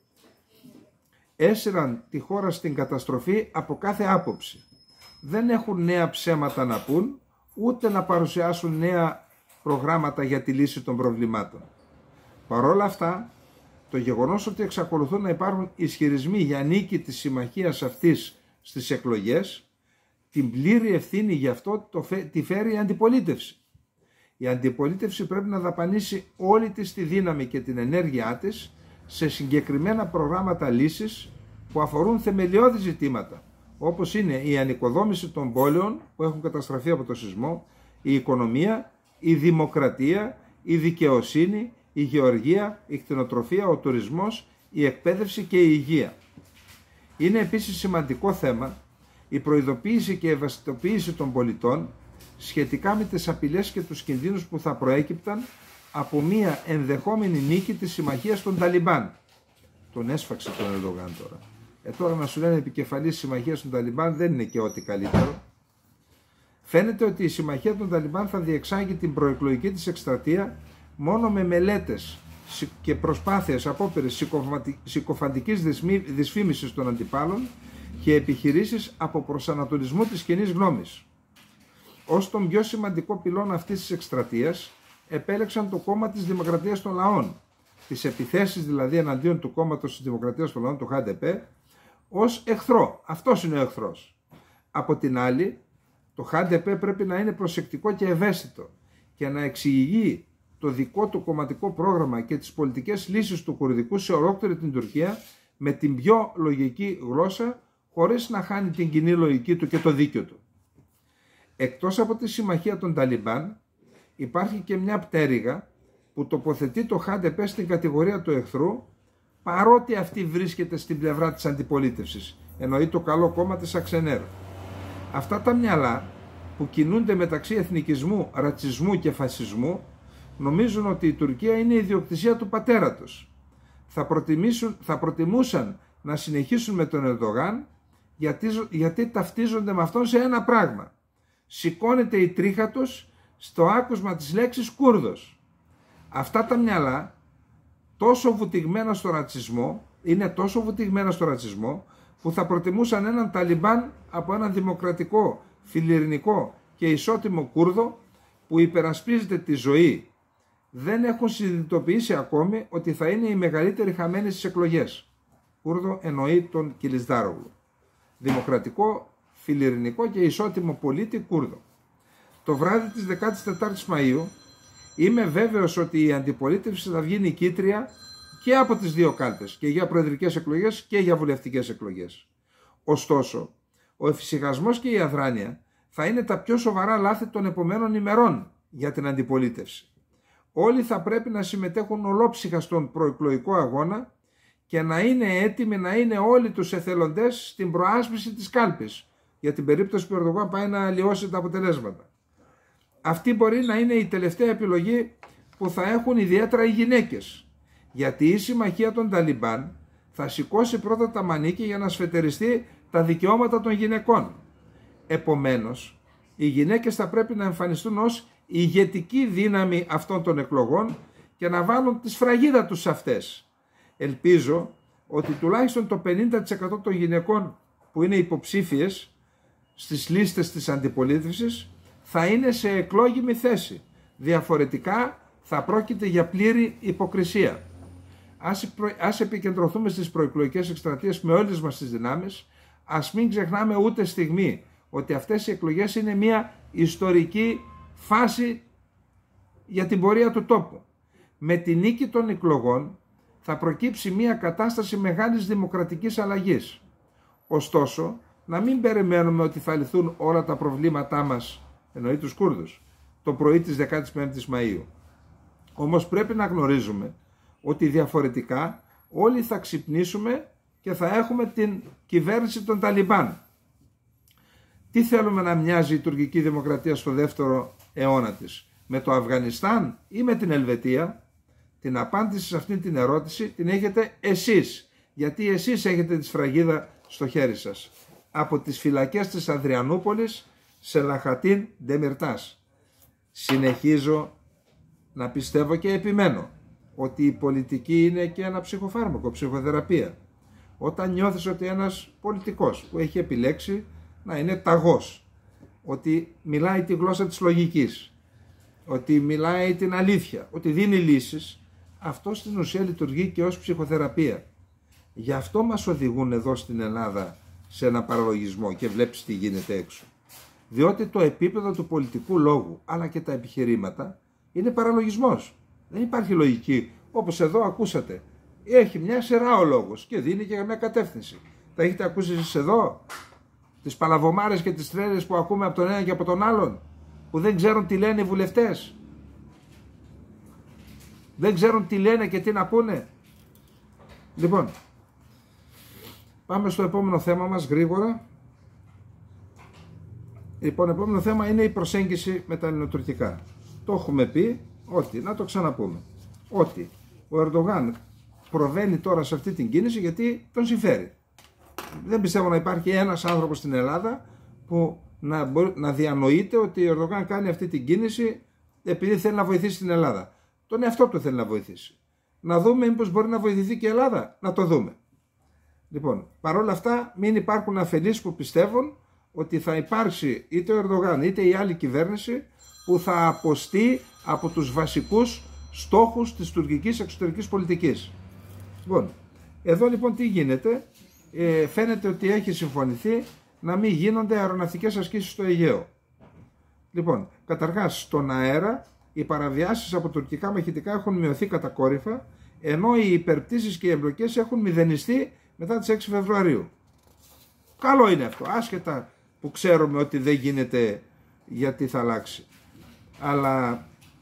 Έσυραν τη χώρα στην καταστροφή από κάθε άποψη. Δεν έχουν νέα ψέματα να πούν, ούτε να παρουσιάσουν νέα προγράμματα για τη λύση των προβλημάτων. Παρόλα αυτά, το γεγονός ότι εξακολουθούν να υπάρχουν ισχυρισμοί για νίκη της συμμαχίας αυτής στις εκλογές, την πλήρη ευθύνη γι' αυτό το, τη φέρει η αντιπολίτευση. Η αντιπολίτευση πρέπει να δαπανίσει όλη της τη δύναμη και την ενέργειά της σε συγκεκριμένα προγράμματα λύσης που αφορούν θεμελιώδη ζητήματα, όπως είναι η ανοικοδόμηση των πόλεων που έχουν καταστραφεί από το σεισμό, η οικονομία, η δημοκρατία, η δικαιοσύνη, η γεωργία, η κτηνοτροφία, ο τουρισμός, η εκπαίδευση και η υγεία. Είναι επίσης σημαντικό θέμα η προειδοποίηση και ευαισθητοποίηση των πολιτών σχετικά με τις απειλές και τους κινδύνους που θα προέκυπταν από μια ενδεχόμενη νίκη της συμμαχίας των Ταλιμπάν. Τον έσφαξε τον Ερντογάν τώρα. Ε, τώρα να σου λένε επικεφαλής συμμαχίας των Ταλιμπάν δεν είναι και ό,τι καλύτερο. Φαίνεται ότι η συμμαχία των Ταλιμπάν θα διεξάγει την προεκλογική της εκστρατεία μόνο με μελέτες και προσπάθειες απόπειρες συκοφαντικής δυσφήμισης των αντιπάλων και επιχειρήσεις από προσανατολισμού της κοινής γνώμης. Ως τον πιο σημαντικό πυλώνα αυτής της εκστρατείας επέλεξαν το κόμμα της Δημοκρατίας των Λαών, τις επιθέσεις δηλαδή εναντίον του κόμματος της Δημοκρατίας των Λαών, του Χ Ντι Πι, ως εχθρό. Αυτός είναι ο εχθρός. Από την άλλη, το Χ Ντι Πι πρέπει να είναι προσεκτικό και ευαίσθητο και να εξηγεί το δικό του κομματικό πρόγραμμα και τις πολιτικές λύσεις του κουρδικού σε ολόκληρη την Τουρκία με την πιο λογική γλώσσα, χωρίς να χάνει την κοινή λογική του και το δίκιο του. Εκτός από τη συμμαχία των Ταλιμπάν, υπάρχει και μια πτέρυγα που τοποθετεί το Χ Ντι Πι στην κατηγορία του εχθρού, παρότι αυτή βρίσκεται στην πλευρά της αντιπολίτευσης, εννοεί το καλό κόμμα της Αξενέρ. Αυτά τα μυαλά που κινούνται μεταξύ εθνικισμού, ρατσισμού και φασισμού νομίζουν ότι η Τουρκία είναι η ιδιοκτησία του πατέρα τους. Θα, θα προτιμούσαν να συνεχίσουν με τον Ερντογάν γιατί, γιατί ταυτίζονται με αυτόν σε ένα πράγμα. Σηκώνεται η τρίχα τους στο άκουσμα της λέξης Κούρδος. Αυτά τα μυαλά τόσο βουτυγμένα στο ρατσισμό, είναι τόσο βουτυγμένα στο ρατσισμό που θα προτιμούσαν έναν Ταλιμπάν από έναν δημοκρατικό, φιλιρινικό και ισότιμο Κούρδο που υπερασπίζεται τη ζωή. Δεν έχουν συνειδητοποιήσει ακόμη ότι θα είναι οι μεγαλύτεροι χαμένοι στις εκλογές. Κούρδο εννοεί τον Κιλισδάρογλου. Δημοκρατικό, φιλιρινικό και ισότιμο πολίτη Κούρδο. Το βράδυ της δεκάτης τετάρτης Μαΐου είμαι βέβαιος ότι η αντιπολίτευση θα βγει νικήτρια και από τις δύο κάλπες, και για προεδρικές εκλογές και για βουλευτικές εκλογές. Ωστόσο, ο εφησυχασμός και η αδράνεια θα είναι τα πιο σοβαρά λάθη των επομένων ημερών για την αντιπολίτευση. Όλοι θα πρέπει να συμμετέχουν ολόψυχα στον προεκλογικό αγώνα και να είναι έτοιμοι να είναι όλοι τους εθελοντές στην προάσπιση της κάλπης, για την περίπτωση που ο Ερντογάν πάει να αλλοιώσει τα αποτελέσματα. Αυτή μπορεί να είναι η τελευταία επιλογή που θα έχουν ιδιαίτερα οι γυναίκες, γιατί η συμμαχία των Ταλιμπάν θα σηκώσει πρώτα τα μανίκια για να σφετεριστεί τα δικαιώματα των γυναικών. Επομένως, οι γυναίκες θα πρέπει να εμφανιστούν ως ηγετική δύναμη αυτών των εκλογών και να βάλουν τη σφραγίδα τους σε αυτές. Ελπίζω ότι τουλάχιστον το πενήντα τοις εκατό των γυναικών που είναι υποψήφιες στις λίστες της αντιπολίτευσης θα είναι σε εκλόγιμη θέση. Διαφορετικά θα πρόκειται για πλήρη υποκρισία. Ας, προ... ας επικεντρωθούμε στις προεκλογικές εκστρατείες με όλες μας τις δυνάμεις. Ας μην ξεχνάμε ούτε στιγμή ότι αυτές οι εκλογές είναι μια ιστορική φάση για την πορεία του τόπου. Με τη νίκη των εκλογών θα προκύψει μια κατάσταση μεγάλης δημοκρατικής αλλαγής. Ωστόσο, να μην περιμένουμε ότι θα λυθούν όλα τα προβλήματά μας, εννοεί τους Κούρδους, το πρωί της δεκάτης πέμπτης Μαΐου. Όμως πρέπει να γνωρίζουμε ότι διαφορετικά όλοι θα ξυπνήσουμε και θα έχουμε την κυβέρνηση των Ταλιμπάν. Τι θέλουμε να μοιάζει η τουρκική δημοκρατία στο δεύτερο αιώνα της, με το Αφγανιστάν ή με την Ελβετία? Την απάντηση σε αυτή την ερώτηση την έχετε εσείς, γιατί εσείς έχετε τη σφραγίδα στο χέρι σας. Από τις φυλακές της Αδριανούπολης σε Λαχατίν Ντεμιρτάς. Συνεχίζω να πιστεύω και επιμένω ότι η πολιτική είναι και ένα ψυχοφάρμακο, ψυχοθεραπεία. Όταν νιώθεις ότι ένας πολιτικός που έχει επιλέξει να είναι ταγός, ότι μιλάει τη γλώσσα της λογικής, ότι μιλάει την αλήθεια, ότι δίνει λύσεις, αυτό στην ουσία λειτουργεί και ως ψυχοθεραπεία. Γι' αυτό μας οδηγούν εδώ στην Ελλάδα σε ένα παραλογισμό και βλέπεις τι γίνεται έξω. Διότι το επίπεδο του πολιτικού λόγου αλλά και τα επιχειρήματα είναι παραλογισμός. Δεν υπάρχει λογική. Όπως εδώ ακούσατε, έχει μια σειρά ο λόγος και δίνει και μια κατεύθυνση. Τα έχετε ακούσει εσείς εδώ, τις παλαβομάρες και τις τρέλες που ακούμε από τον ένα και από τον άλλον, που δεν ξέρουν τι λένε οι βουλευτές, δεν ξέρουν τι λένε και τι να πούνε. Λοιπόν, πάμε στο επόμενο θέμα μας γρήγορα. Λοιπόν, επόμενο θέμα είναι η προσέγγιση με τα ελληνοτουρκικά. Το έχουμε πει ότι, να το ξαναπούμε, ότι ο Ερντογάν προβαίνει τώρα σε αυτή την κίνηση γιατί τον συμφέρει. Δεν πιστεύω να υπάρχει ένας άνθρωπος στην Ελλάδα που να, μπορεί, να διανοείται ότι ο Ερντογάν κάνει αυτή την κίνηση επειδή θέλει να βοηθήσει την Ελλάδα. Τον εαυτό του θέλει να βοηθήσει. Να δούμε μήπως μπορεί να βοηθηθεί και η Ελλάδα. Να το δούμε. Λοιπόν, παρόλα αυτά μην υπάρχουν αφελείς που πιστεύουν ότι θα υπάρξει είτε ο Ερντογάν είτε η άλλη κυβέρνηση που θα αποστεί από τους βασικούς στόχους της τουρκικής εξωτερικής πολιτικής. Λοιπόν, εδώ λοιπόν τι γίνεται? Ε, φαίνεται ότι έχει συμφωνηθεί να μην γίνονται αεροναυτικές ασκήσεις στο Αιγαίο. Λοιπόν, καταρχάς στον αέρα οι παραβιάσεις από τουρκικά μαχητικά έχουν μειωθεί κατακόρυφα, ενώ οι υπερπτήσεις και οι εμπλοκές έχουν μηδενιστεί μετά τις έξι Φεβρουαρίου. Καλό είναι αυτό, άσχετα που ξέρουμε ότι δεν γίνεται γιατί θα αλλάξει. Αλλά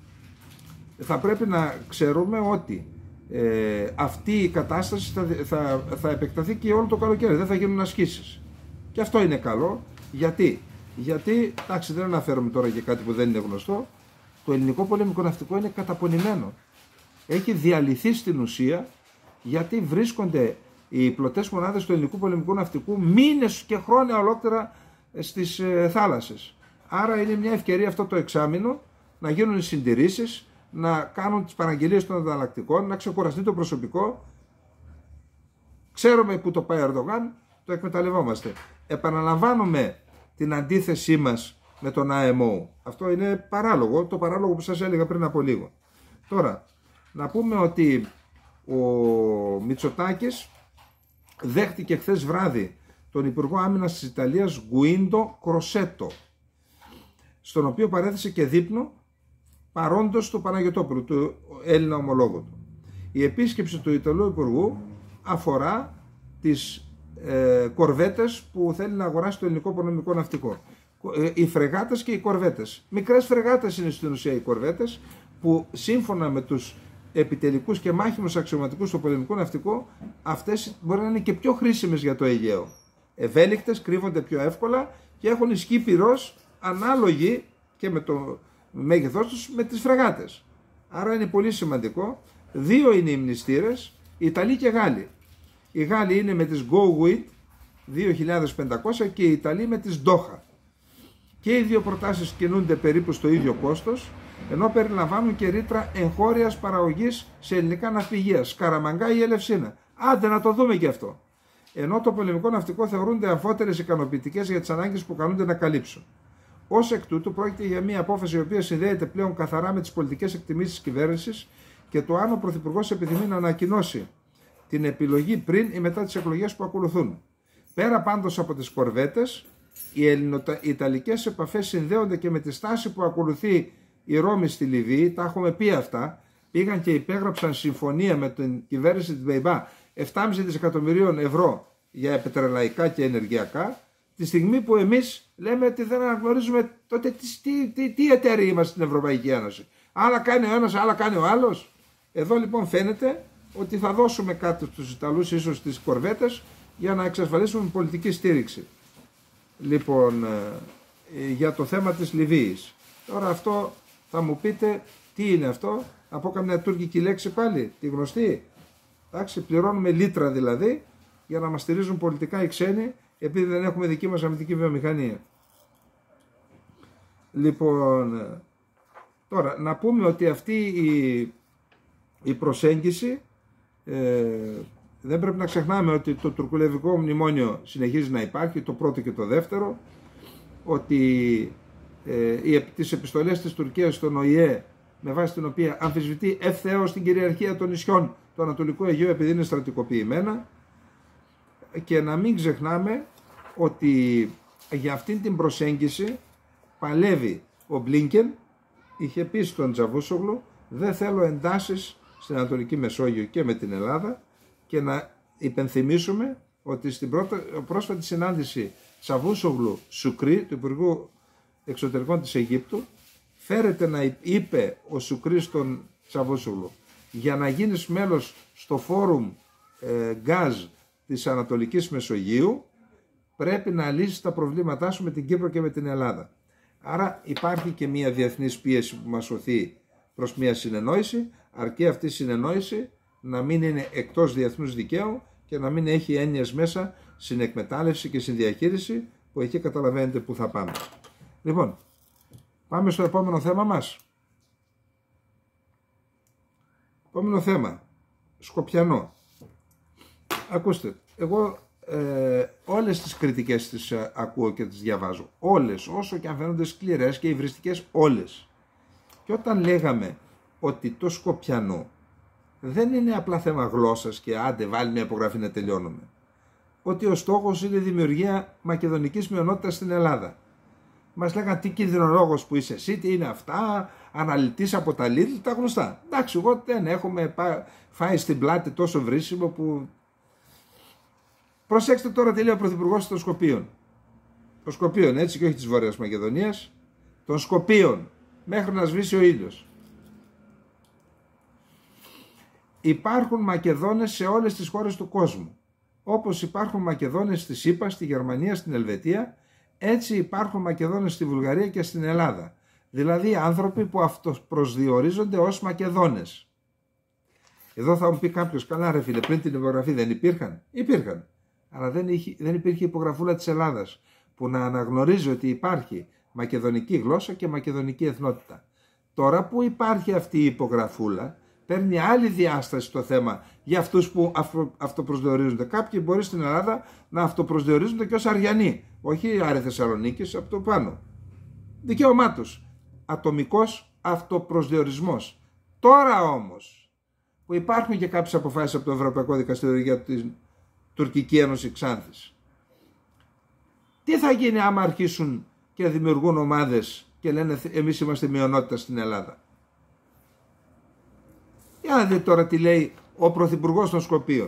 θα πρέπει να ξέρουμε ότι ε, αυτή η κατάσταση θα, θα, θα επεκταθεί και όλο το καλοκαίρι, δεν θα γίνουν ασκήσεις. Και αυτό είναι καλό, γιατί, γιατί εντάξει, δεν αναφέρομαι τώρα για κάτι που δεν είναι γνωστό, το ελληνικό πολεμικό ναυτικό είναι καταπονημένο. Έχει διαλυθεί στην ουσία, γιατί βρίσκονται οι πλωτές μονάδες του ελληνικού πολεμικού ναυτικού μήνες και χρόνια ολόκληρα στις ε, θάλασσες. Άρα είναι μια ευκαιρία αυτό το εξάμηνο να γίνουν οι συντηρήσεις, να κάνουν τις παραγγελίες των ανταλλακτικών, να ξεκουραστεί το προσωπικό. Ξέρουμε που το πάει ο Ερντογάν, το εκμεταλλευόμαστε. Επαναλαμβάνουμε την αντίθεσή μας με τον άι εμ ο. Αυτό είναι παράλογο, το παράλογο που σας έλεγα πριν από λίγο. Τώρα, να πούμε ότι ο Μητσοτάκης δέχτηκε χθες βράδυ τον Υπουργό Άμυνας της Ιταλίας Γκουίντο Κροσέτο, στον οποίο παρέθεσε και δείπνο παρόντος του Παναγιωτόπουλου, του Έλληνα ομολόγου του. Η επίσκεψη του Ιταλού Υπουργού αφορά τις ε, κορβέτες που θέλει να αγοράσει το ελληνικό πολεμικό ναυτικό. Ε, οι φρεγάτες και οι κορβέτες. Μικρές φρεγάτες είναι στην ουσία οι κορβέτες, που σύμφωνα με τους επιτελικούς και μάχημους αξιωματικούς στο πολεμικό ναυτικό, αυτές μπορεί να είναι και πιο χρήσιμες για το Αιγαίο. Ευέλικτες, κρύβονται πιο εύκολα και έχουν ισχύ πυρός ανάλογη και με το μέγεθός τους με τις φρεγάτες. Άρα είναι πολύ σημαντικό. Δύο είναι οι μνηστήρες, Ιταλοί και Γάλλοι. Οι Γάλλοι είναι με τις Go-Wit δύο χιλιάδες πεντακόσια και οι Ιταλοί με τις Doha. Και οι δύο προτάσεις κινούνται περίπου στο ίδιο κόστος, ενώ περιλαμβάνουν και ρήτρα εγχώριας παραγωγής σε ελληνικά ναυπηγεία, Σκαραμαγκά ή Ελευσίνα. Άντε να το δούμε και αυτό. Ενώ το πολεμικό ναυτικό θεωρούνται αμφότερες ικανοποιητικές για τις ανάγκες που καλούνται να καλύψουν. Ως εκ τούτου, πρόκειται για μια απόφαση η οποία συνδέεται πλέον καθαρά με τις πολιτικές εκτιμήσεις της κυβέρνησης και το αν ο Πρωθυπουργός επιθυμεί να ανακοινώσει την επιλογή πριν ή μετά τις εκλογές που ακολουθούν. Πέρα πάντως από τις κορβέτες, οι ελληνο-ιταλικές επαφές συνδέονται και με τη στάση που ακολουθεί η Ρώμη στη Λιβύη. Τα έχουμε πει αυτά. Πήγαν και υπέγραψαν συμφωνία με την κυβέρνηση της Μπεϊμπά επτά κόμμα πέντε δισεκατομμυρίων ευρώ για πετρελαϊκά και ενεργειακά. Τη στιγμή που εμείς λέμε ότι δεν αναγνωρίζουμε τότε τι, τι, τι εταίροι είμαστε στην Ευρωπαϊκή Ένωση. Άλλα κάνει ο ένας, άλλα κάνει ο άλλος. Εδώ λοιπόν φαίνεται ότι θα δώσουμε κάτι στους Ιταλούς, ίσως στις κορβέτες, για να εξασφαλίσουμε πολιτική στήριξη. Λοιπόν, για το θέμα της Λιβύης. Τώρα αυτό θα μου πείτε τι είναι αυτό, από καμιά τουρκική λέξη πάλι, τη γνωστή. Εντάξει, πληρώνουμε λίτρα δηλαδή για να μας στηρίζουν πολιτικά οι ξένοι, επειδή δεν έχουμε δική μας αμυντική βιομηχανία. Λοιπόν, τώρα να πούμε ότι αυτή η, η προσέγγιση, ε, δεν πρέπει να ξεχνάμε ότι το τουρκουλευικό μνημόνιο συνεχίζει να υπάρχει, το πρώτο και το δεύτερο, ότι ε, οι, τις επιστολές της Τουρκίας στον Ο Η Ε, με βάση την οποία αμφισβητεί ευθέως την κυριαρχία των νησιών του Ανατολικού Αιγαίου επειδή είναι στρατικοποιημένα, και να μην ξεχνάμε ότι για αυτήν την προσέγγιση παλεύει ο Μπλίνκεν. Είχε πει στον Τσαβούσογλου, δεν θέλω εντάσεις στην Ανατολική Μεσόγειο και με την Ελλάδα, και να υπενθυμίσουμε ότι στην πρώτα, πρόσφατη συνάντηση Τσαβούσογλου Σουκρί, του Υπουργού Εξωτερικών της Αιγύπτου, φέρεται να είπε ο Σουκρί στον Τσαβούσογλου, για να γίνεις μέλος στο φόρουμ ε, γκάζ της Ανατολικής Μεσογείου πρέπει να λύσεις τα προβλήματά σου με την Κύπρο και με την Ελλάδα. Άρα υπάρχει και μια διεθνής πίεση που μας οθεί προς μια συνεννόηση, αρκεί αυτή η συνεννόηση να μην είναι εκτός διεθνούς δικαίου και να μην έχει έννοιες μέσα συνεκμετάλλευση και συνδιαχείριση, που εκεί καταλαβαίνετε που θα πάμε. Λοιπόν, πάμε στο επόμενο θέμα μας. Επόμενο θέμα, Σκοπιανό. Ακούστε, εγώ ε, όλες τις κριτικές τις ε, ακούω και τις διαβάζω. Όλες, όσο και αν φαίνονται σκληρές και υβριστικές, όλες. Και όταν λέγαμε ότι το Σκοπιανό δεν είναι απλά θέμα γλώσσας και άντε βάλει μια υπογραφή να τελειώνουμε. Ότι ο στόχος είναι η δημιουργία μακεδονικής μειονότητας στην Ελλάδα. Μας λέγανε τι κινδυνολόγος που είσαι εσύ, τι είναι αυτά, αναλυτής από τα Lidl, τα γνωστά. Εντάξει, εγώ δεν έχουμε φάει στην πλάτη τόσο βρίσιμο που... Προσέξτε τώρα τι λέει ο Πρωθυπουργός των Σκοπίων. Των Σκοπίων, έτσι, και όχι της Βόρειας Μακεδονίας. Των Σκοπίων, μέχρι να σβήσει ο ήλιος. Υπάρχουν Μακεδόνες σε όλες τις χώρες του κόσμου. Όπως υπάρχουν Μακεδόνες στη ΣΥΠΑ, στη Γερμανία, στην Ελβετία, έτσι υπάρχουν Μακεδόνες στη Βουλγαρία και στην Ελλάδα. Δηλαδή άνθρωποι που αυτοπροσδιορίζονται ως Μακεδόνες. Εδώ θα μου πει κάποιος, καλά ρε φίλε, πριν την υπογραφή δεν υπήρχαν. Υπήρχαν. Αλλά δεν, είχε, δεν υπήρχε υπογραφούλα της Ελλάδας που να αναγνωρίζει ότι υπάρχει μακεδονική γλώσσα και μακεδονική εθνότητα. Τώρα που υπάρχει αυτή η υπογραφούλα, παίρνει άλλη διάσταση το θέμα για αυτούς που αυτοπροσδιορίζονται. Κάποιοι μπορεί στην Ελλάδα να αυτοπροσδιορίζονται και ως Αριανοί, όχι Άρη Θεσσαλονίκης, από το πάνω. Δικαίωμά τους. Ατομικός αυτοπροσδιορισμός. Τώρα όμως, που υπάρχουν και κάποιες αποφάσεις από το Ευρωπαϊκό Δικαστήριο για την Τουρκική Ένωση Ξάνθης, τι θα γίνει άμα αρχίσουν και δημιουργούν ομάδες και λένε εμείς είμαστε μειονότητα στην Ελλάδα? Για να δείτε τώρα τι λέει ο Πρωθυπουργός των Σκοπίων.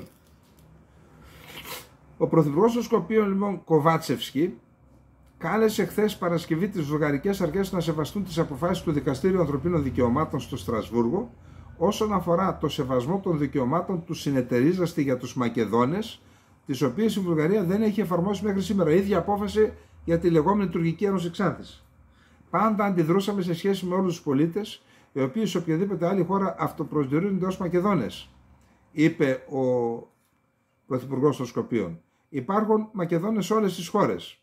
Ο Πρωθυπουργός των Σκοπίων, λοιπόν, Κοβάτσευσκι, κάλεσε χθες Παρασκευή τις βουλγαρικές αρχές να σεβαστούν τις αποφάσεις του Δικαστήριου Ανθρωπίνων Δικαιωμάτων στο Στρασβούργο, όσον αφορά το σεβασμό των δικαιωμάτων του συνεταιρίζαστη για τους Μακεδόνες, τις οποίες η Βουλγαρία δεν έχει εφαρμόσει μέχρι σήμερα. Η ίδια απόφαση για τη λεγόμενη Τουρκική Ένωση Ξάνθης. Πάντα αντιδρούσαμε σε σχέση με όλους τους πολίτες, οι οποίοι σε οποιαδήποτε άλλη χώρα αυτοπροσδιορίζονται ως Μακεδόνες, είπε ο Πρωθυπουργός των Σκοπίων. Υπάρχουν Μακεδόνες σε όλες τις χώρες.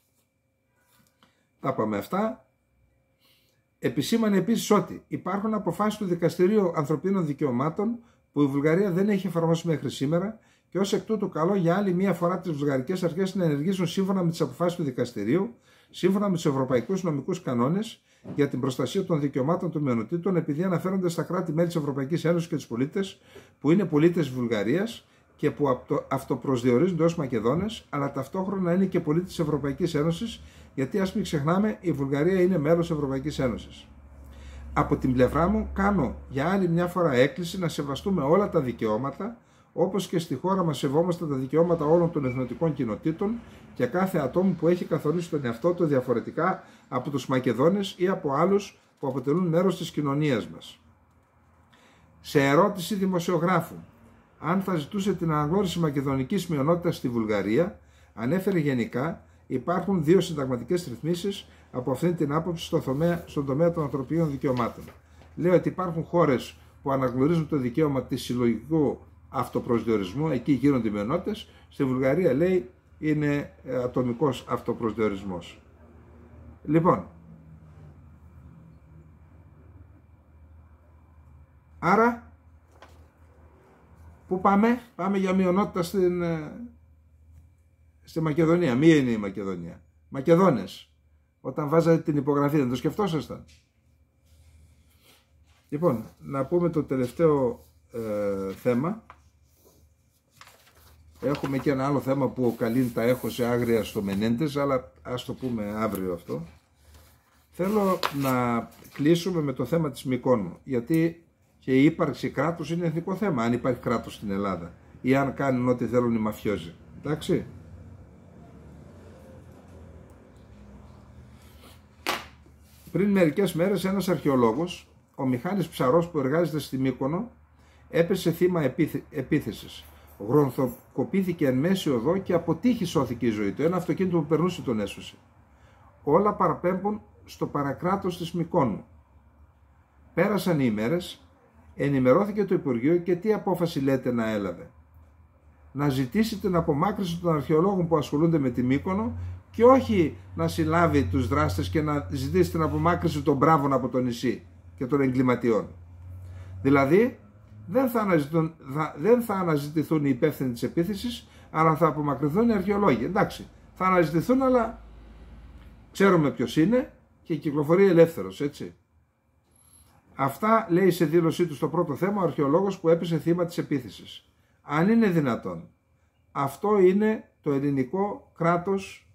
Τα είπαμε αυτά. Επισήμανε επίσης ότι υπάρχουν αποφάσεις του Δικαστηρίου Ανθρωπίνων Δικαιωμάτων που η Βουλγαρία δεν έχει εφαρμόσει μέχρι σήμερα και ως εκ τούτου καλό για άλλη μία φορά τις βουλγαρικές αρχές να ενεργήσουν σύμφωνα με τις αποφάσεις του Δικαστηρίου, σύμφωνα με τους ευρωπαϊκούς νομικούς κανόνες για την προστασία των δικαιωμάτων των μειονοτήτων, επειδή αναφέρονται στα κράτη-μέλη της Ευρωπαϊκής Ένωσης και τους πολίτες που είναι πολίτες της Βουλγαρίας και που αυτοπροσδιορίζονται ως Μακεδόνες, αλλά ταυτόχρονα είναι και πολίτες της Ευρωπαϊκής Ένωσης, γιατί ας μην ξεχνάμε, η Βουλγαρία είναι μέλος της Ευρωπαϊκής Ένωσης. Από την πλευρά μου κάνω για άλλη μια φορά έκκληση να σεβαστούμε όλα τα δικαιώματα, όπως και στη χώρα μας σεβόμαστε τα δικαιώματα όλων των εθνοτικών κοινοτήτων και κάθε ατόμου που έχει καθορίσει τον εαυτό του διαφορετικά από τους Μακεδόνες ή από άλλους που αποτελούν μέρος της κοινωνίας μας. Σε ερώτηση δημοσιογράφου, αν θα ζητούσε την αναγνώριση μακεδονικής μειονότητας στη Βουλγαρία, ανέφερε γενικά υπάρχουν δύο συνταγματικές ρυθμίσεις από αυτή την άποψη στο τομέα, στον τομέα των ανθρωπίνων δικαιωμάτων. Λέω ότι υπάρχουν χώρες που αναγνωρίζουν το δικαίωμα της συλλογικού αυτοπροσδιορισμού, εκεί γίνονται οι μειονότητες. Στη Βουλγαρία, λέει, είναι ατομικός αυτοπροσδιορισμός. Λοιπόν, άρα, πού πάμε? Πάμε για μειονότητα στην, στη Μακεδονία. Μία είναι η Μακεδονία. Μακεδόνες. Όταν βάζατε την υπογραφή, δεν το σκεφτόσασταν? Λοιπόν, να πούμε το τελευταίο ε, θέμα. Έχουμε και ένα άλλο θέμα που ο Καλίν τα έχω σε άγρια στο Μενέντες, αλλά ας το πούμε αύριο αυτό. Θέλω να κλείσουμε με το θέμα της Μυκόνου, γιατί και η ύπαρξη κράτους είναι εθνικό θέμα, αν υπάρχει κράτος στην Ελλάδα ή αν κάνουν ό,τι θέλουν οι μαφιόζοι. Εντάξει. Πριν μερικές μέρες ένας αρχαιολόγος, ο Μιχάλης Ψαρός, που εργάζεται στη Μύκονο, έπεσε θύμα επίθεσης. Γρονθοκοπήθηκε εν μέση οδό και αποτύχει σώθηκε η ζωή του. Ένα αυτοκίνητο που περνούσε τον έσωσε. Όλα παραπέμπουν στο παρακράτος της Μυκόνου. Πέρασαν οι ημέρες, ενημερώθηκε το Υπουργείο και τι απόφαση λέτε να έλαβε? Να ζητήσει την απομάκρυνση των αρχαιολόγων που ασχολούνται με τη Μύκονο και όχι να συλλάβει τους δράστες και να ζητήσει την απομάκρυνση των μπράβων από το νησί και των εγκληματιών. Δηλαδή, δεν θα, θα, δεν θα αναζητηθούν οι υπεύθυνοι της επίθεσης, αλλά θα απομακρυνθούν οι αρχαιολόγοι. Εντάξει, θα αναζητηθούν, αλλά ξέρουμε ποιος είναι και κυκλοφορεί ελεύθερος, έτσι. Αυτά λέει σε δήλωσή του στο πρώτο θέμα ο αρχαιολόγος που έπεσε θύμα της επίθεσης. Αν είναι δυνατόν, αυτό είναι το ελληνικό κράτος.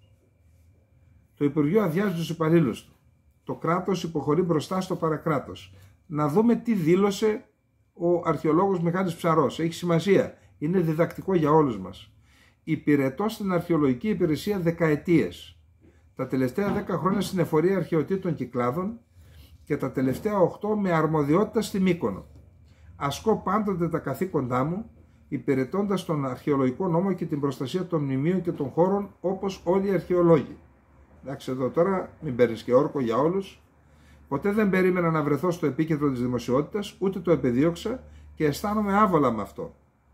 Το Υπουργείο αδειάζει τους υπαλλήλους του. Το κράτος υποχωρεί μπροστά στο παρακράτος. Να δούμε τι δήλωσε ο αρχαιολόγος Μιχάλης Ψαρός. Έχει σημασία. Είναι διδακτικό για όλους μας. Υπηρετώ στην αρχαιολογική υπηρεσία δεκαετίες. Τα τελευταία δέκα χρόνια στην εφορία αρχαιοτήτων και κλάδων και τα τελευταία οκτώ με αρμοδιότητα στη Μύκονο. Ασκώ πάντοτε τα καθήκοντά μου, υπηρετώντας τον αρχαιολογικό νόμο και την προστασία των μνημείων και των χώρων όπως όλοι οι αρχαιολόγοι. Εντάξει, εδώ τώρα μην παίρνεις και όρκο για όλους. Ποτέ δεν περίμενα να βρεθώ στο επίκεντρο της δημοσιότητας, ούτε το επεδίωξα και αισθάνομαι άβολα με αυτό.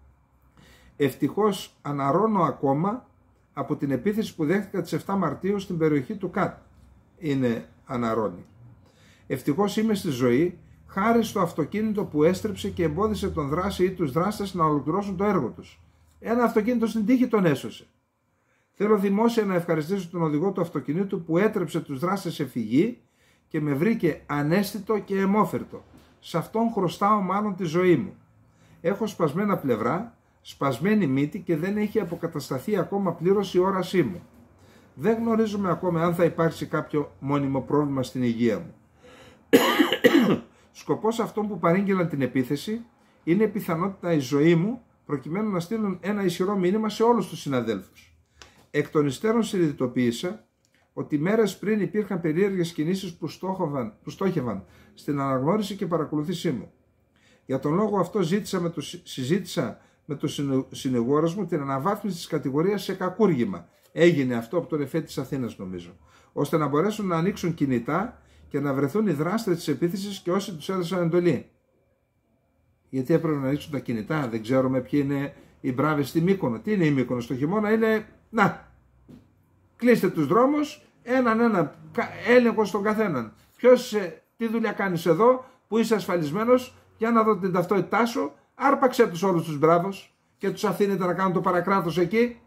Ευτυχώς αναρώνω ακόμα από την επίθεση που δέχτηκα τις εφτά Μαρτίου στην περιοχή του ΚΑΤ. Είναι αναρώνει. Ευτυχώς είμαι στη ζωή, χάρη στο αυτοκίνητο που έστρεψε και εμπόδισε τον δράση ή τους δράστες να ολοκληρώσουν το έργο τους. Ένα αυτοκίνητο στην τύχη τον έσωσε. Θέλω δημόσια να ευχαριστήσω τον οδηγό του αυτοκινήτου που έτρεψε τους δράστες σε φυγή και με βρήκε ανέστητο και αιμόφερτο. Σε αυτόν χρωστάω μάλλον τη ζωή μου. Έχω σπασμένα πλευρά, σπασμένη μύτη και δεν έχει αποκατασταθεί ακόμα πλήρως η όρασή μου. Δεν γνωρίζουμε ακόμα αν θα υπάρξει κάποιο μόνιμο πρόβλημα στην υγεία μου. Σκοπός αυτών που παρήγγειλαν την επίθεση είναι η πιθανότητα η ζωή μου προκειμένου να στείλουν ένα ισχυρό μήνυμα σε όλους τους συναδέλφους. Εκ των υστέρων συνειδητοποίησα ότι μέρες πριν υπήρχαν περίεργες κινήσεις που, που στόχευαν στην αναγνώριση και παρακολουθήσή μου. Για τον λόγο αυτό ζήτησα με τους, συζήτησα με τους συνηγόρους μου την αναβάθμιση της κατηγορίας σε κακούργημα. Έγινε αυτό από τον εφέ της Αθήνας νομίζω. Ώστε να μπορέσουν να ανοίξουν κινητά και να βρεθούν οι δράστες της επίθεσης και όσοι τους έδωσαν εντολή. Γιατί έπρεπε να ανοίξουν τα κινητά, δεν ξέρουμε ποιοι είναι οι μπράβοι στη Μύκονο. Τι είναι η Μύκονο στο χειμώνα, είναι να κλείστε τους δρόμους, έναν έναν έλεγχο στον καθέναν. Ποιος, τι δουλειά κάνεις εδώ, που είσαι ασφαλισμένος, για να δω την ταυτότητά σου, άρπαξε τους όλους τους μπράβους και τους αφήνετε να κάνουν το παρακράτος εκεί.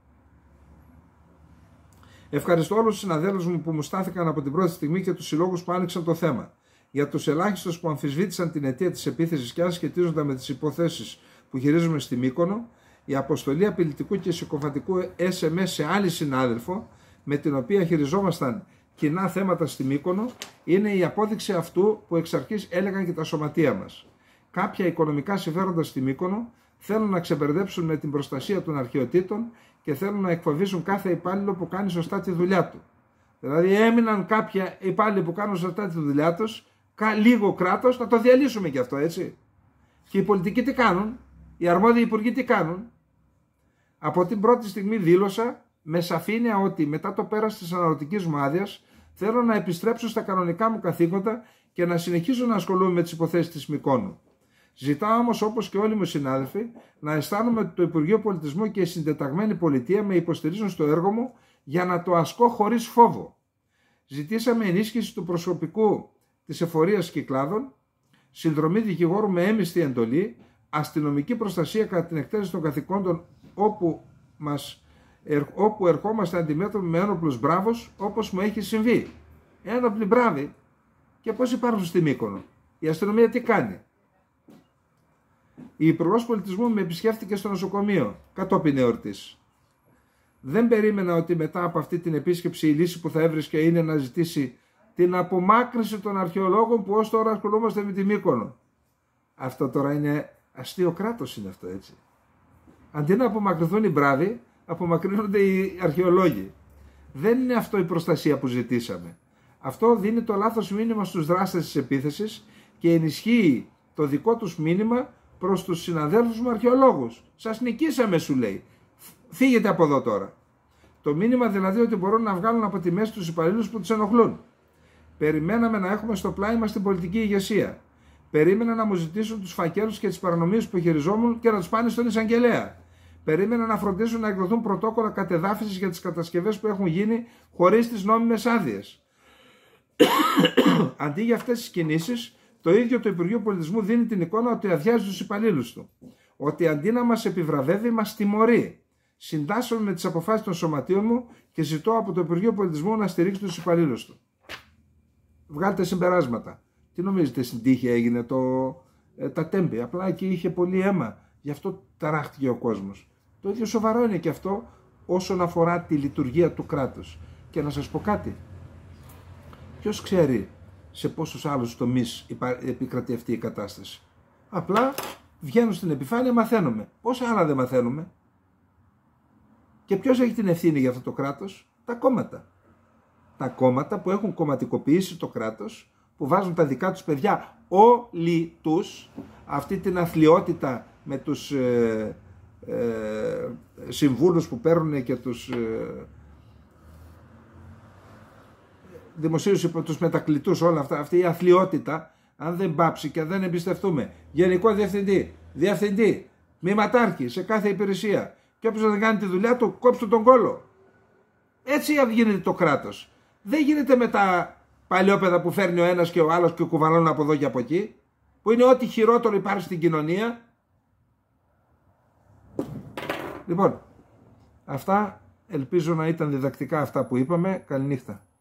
Ευχαριστώ όλους τους συναδέλφους μου που μου στάθηκαν από την πρώτη στιγμή και τους συλλόγους που άνοιξαν το θέμα. Για τους ελάχιστους που αμφισβήτησαν την αιτία της επίθεσης και ασχετίζονταν με τις υποθέσεις που χειρίζουμε στη Μύκονο, η αποστολή απειλητικού και συκοφαντικού ες εμ ες σε άλλη συνάδελφο, με την οποία χειριζόμασταν κοινά θέματα στη Μύκονο, είναι η απόδειξη αυτού που εξ αρχής έλεγαν και τα σωματεία μας. Κάποια οικονομικά συμφέροντα στη Μύκονο θέλουν να ξεμπερδέψουν με την προστασία των αρχαιοτήτων και θέλουν να εκφοβήσουν κάθε υπάλληλο που κάνει σωστά τη δουλειά του. Δηλαδή έμειναν κάποια υπάλληλοι που κάνουν σωστά τη δουλειά τους, λίγο κράτος, να το διαλύσουμε και αυτό, έτσι. Και οι πολιτικοί τι κάνουν, οι αρμόδιοι υπουργοί τι κάνουν. Από την πρώτη στιγμή δήλωσα με σαφήνεια ότι μετά το πέρας της αναρωτικής μου άδειας θέλω να επιστρέψω στα κανονικά μου καθήκοντα και να συνεχίσω να ασχολούμαι με τις υποθέσεις της Μυκόνου. Ζητάω όμως, όπως και όλοι μου οι συνάδελφοι, να αισθάνομαι ότι το Υπουργείο Πολιτισμού και η συντεταγμένη πολιτεία με υποστηρίζουν στο έργο μου για να το ασκώ χωρίς φόβο. Ζητήσαμε ενίσχυση του προσωπικού της εφορίας Κυκλάδων, συνδρομή δικηγόρου με έμιστη εντολή, αστυνομική προστασία κατά την εκτέλεση των καθηκόντων όπου, μας, όπου ερχόμαστε αντιμέτωποι με ένοπλους μπράβους, όπως μου έχει συμβεί. Ένοπλοι μπράβοι. Και πώς υπάρχουν στη Μύκονο. Η αστυνομία τι κάνει. Η Υπουργός Πολιτισμού με επισκέφθηκε στο νοσοκομείο κατόπιν εορτής. Δεν περίμενα ότι μετά από αυτή την επίσκεψη η λύση που θα έβρισκε είναι να ζητήσει την απομάκρυνση των αρχαιολόγων που ως τώρα ασχολούμαστε με τη Μύκονο. Αυτό τώρα είναι αστείο κράτος, είναι αυτό, έτσι. Αντί να απομακρυνθούν οι μπράβοι, απομακρύνονται οι αρχαιολόγοι. Δεν είναι αυτό η προστασία που ζητήσαμε. Αυτό δίνει το λάθος μήνυμα στους δράστες της επίθεσης και ενισχύει το δικό τους μήνυμα προς τους συναδέλφους μου αρχαιολόγους. Σας νικήσαμε, σου λέει. Φύγετε από εδώ τώρα. Το μήνυμα δηλαδή ότι μπορούν να βγάλουν από τη μέση τους υπαλλήλους που τους ενοχλούν. Περιμέναμε να έχουμε στο πλάι μας την πολιτική ηγεσία. Περίμενα να μου ζητήσουν τους φακέλους και τις παρανομίες που χειριζόμουν και να τους πάνε στον εισαγγελέα. Περίμενα να φροντίσουν να εκδοθούν πρωτόκολλα κατεδάφισης για τις κατασκευές που έχουν γίνει χωρίς τις νόμιμες άδειες. Αντί για αυτές τις κινήσεις, το ίδιο το Υπουργείο Πολιτισμού δίνει την εικόνα ότι αδειάζει τους υπαλλήλους του. Ότι αντί να μας επιβραβεύει, μας τιμωρεί. Συντάσσομαι με τις αποφάσεις των σωματείων μου και ζητώ από το Υπουργείο Πολιτισμού να στηρίξει τους υπαλλήλους του. Βγάλτε συμπεράσματα. Τι νομίζετε, στην τύχη έγινε το, ε, τα τέμπη. Απλά εκεί είχε πολύ αίμα. Γι' αυτό ταράχτηκε ο κόσμος. Το ίδιο σοβαρό είναι και αυτό όσον αφορά τη λειτουργία του κράτους. Και να σας πω κάτι. Ποιος ξέρει σε πόσους άλλους τομείς επικρατεί αυτή η κατάσταση. Απλά βγαίνουν στην επιφάνεια, μαθαίνουμε. Πόσα άλλα δεν μαθαίνουμε. Και ποιος έχει την ευθύνη για αυτό το κράτος? Τα κόμματα. Τα κόμματα που έχουν κομματικοποιήσει το κράτος, που βάζουν τα δικά τους παιδιά όλοι τους, αυτή την αθλιότητα με τους ε, ε, συμβούλους που παίρνουν και τους ε, δημοσίους, τους μετακλητούς, όλα αυτά, αυτή η αθλιότητα, αν δεν πάψει και δεν εμπιστευτούμε γενικό διευθυντή, διευθυντή, μηματάρχη σε κάθε υπηρεσία και όποιος δεν κάνει τη δουλειά του, κόψτε τον κόλο. Έτσι γίνεται το κράτος. Δεν γίνεται με τα παλιόπαιδα που φέρνει ο ένας και ο άλλος και κουβαλώνουν από εδώ και από εκεί, που είναι ό,τι χειρότερο υπάρχει στην κοινωνία. Λοιπόν, αυτά ελπίζω να ήταν διδακτικά αυτά που είπαμε. Καληνύχτα.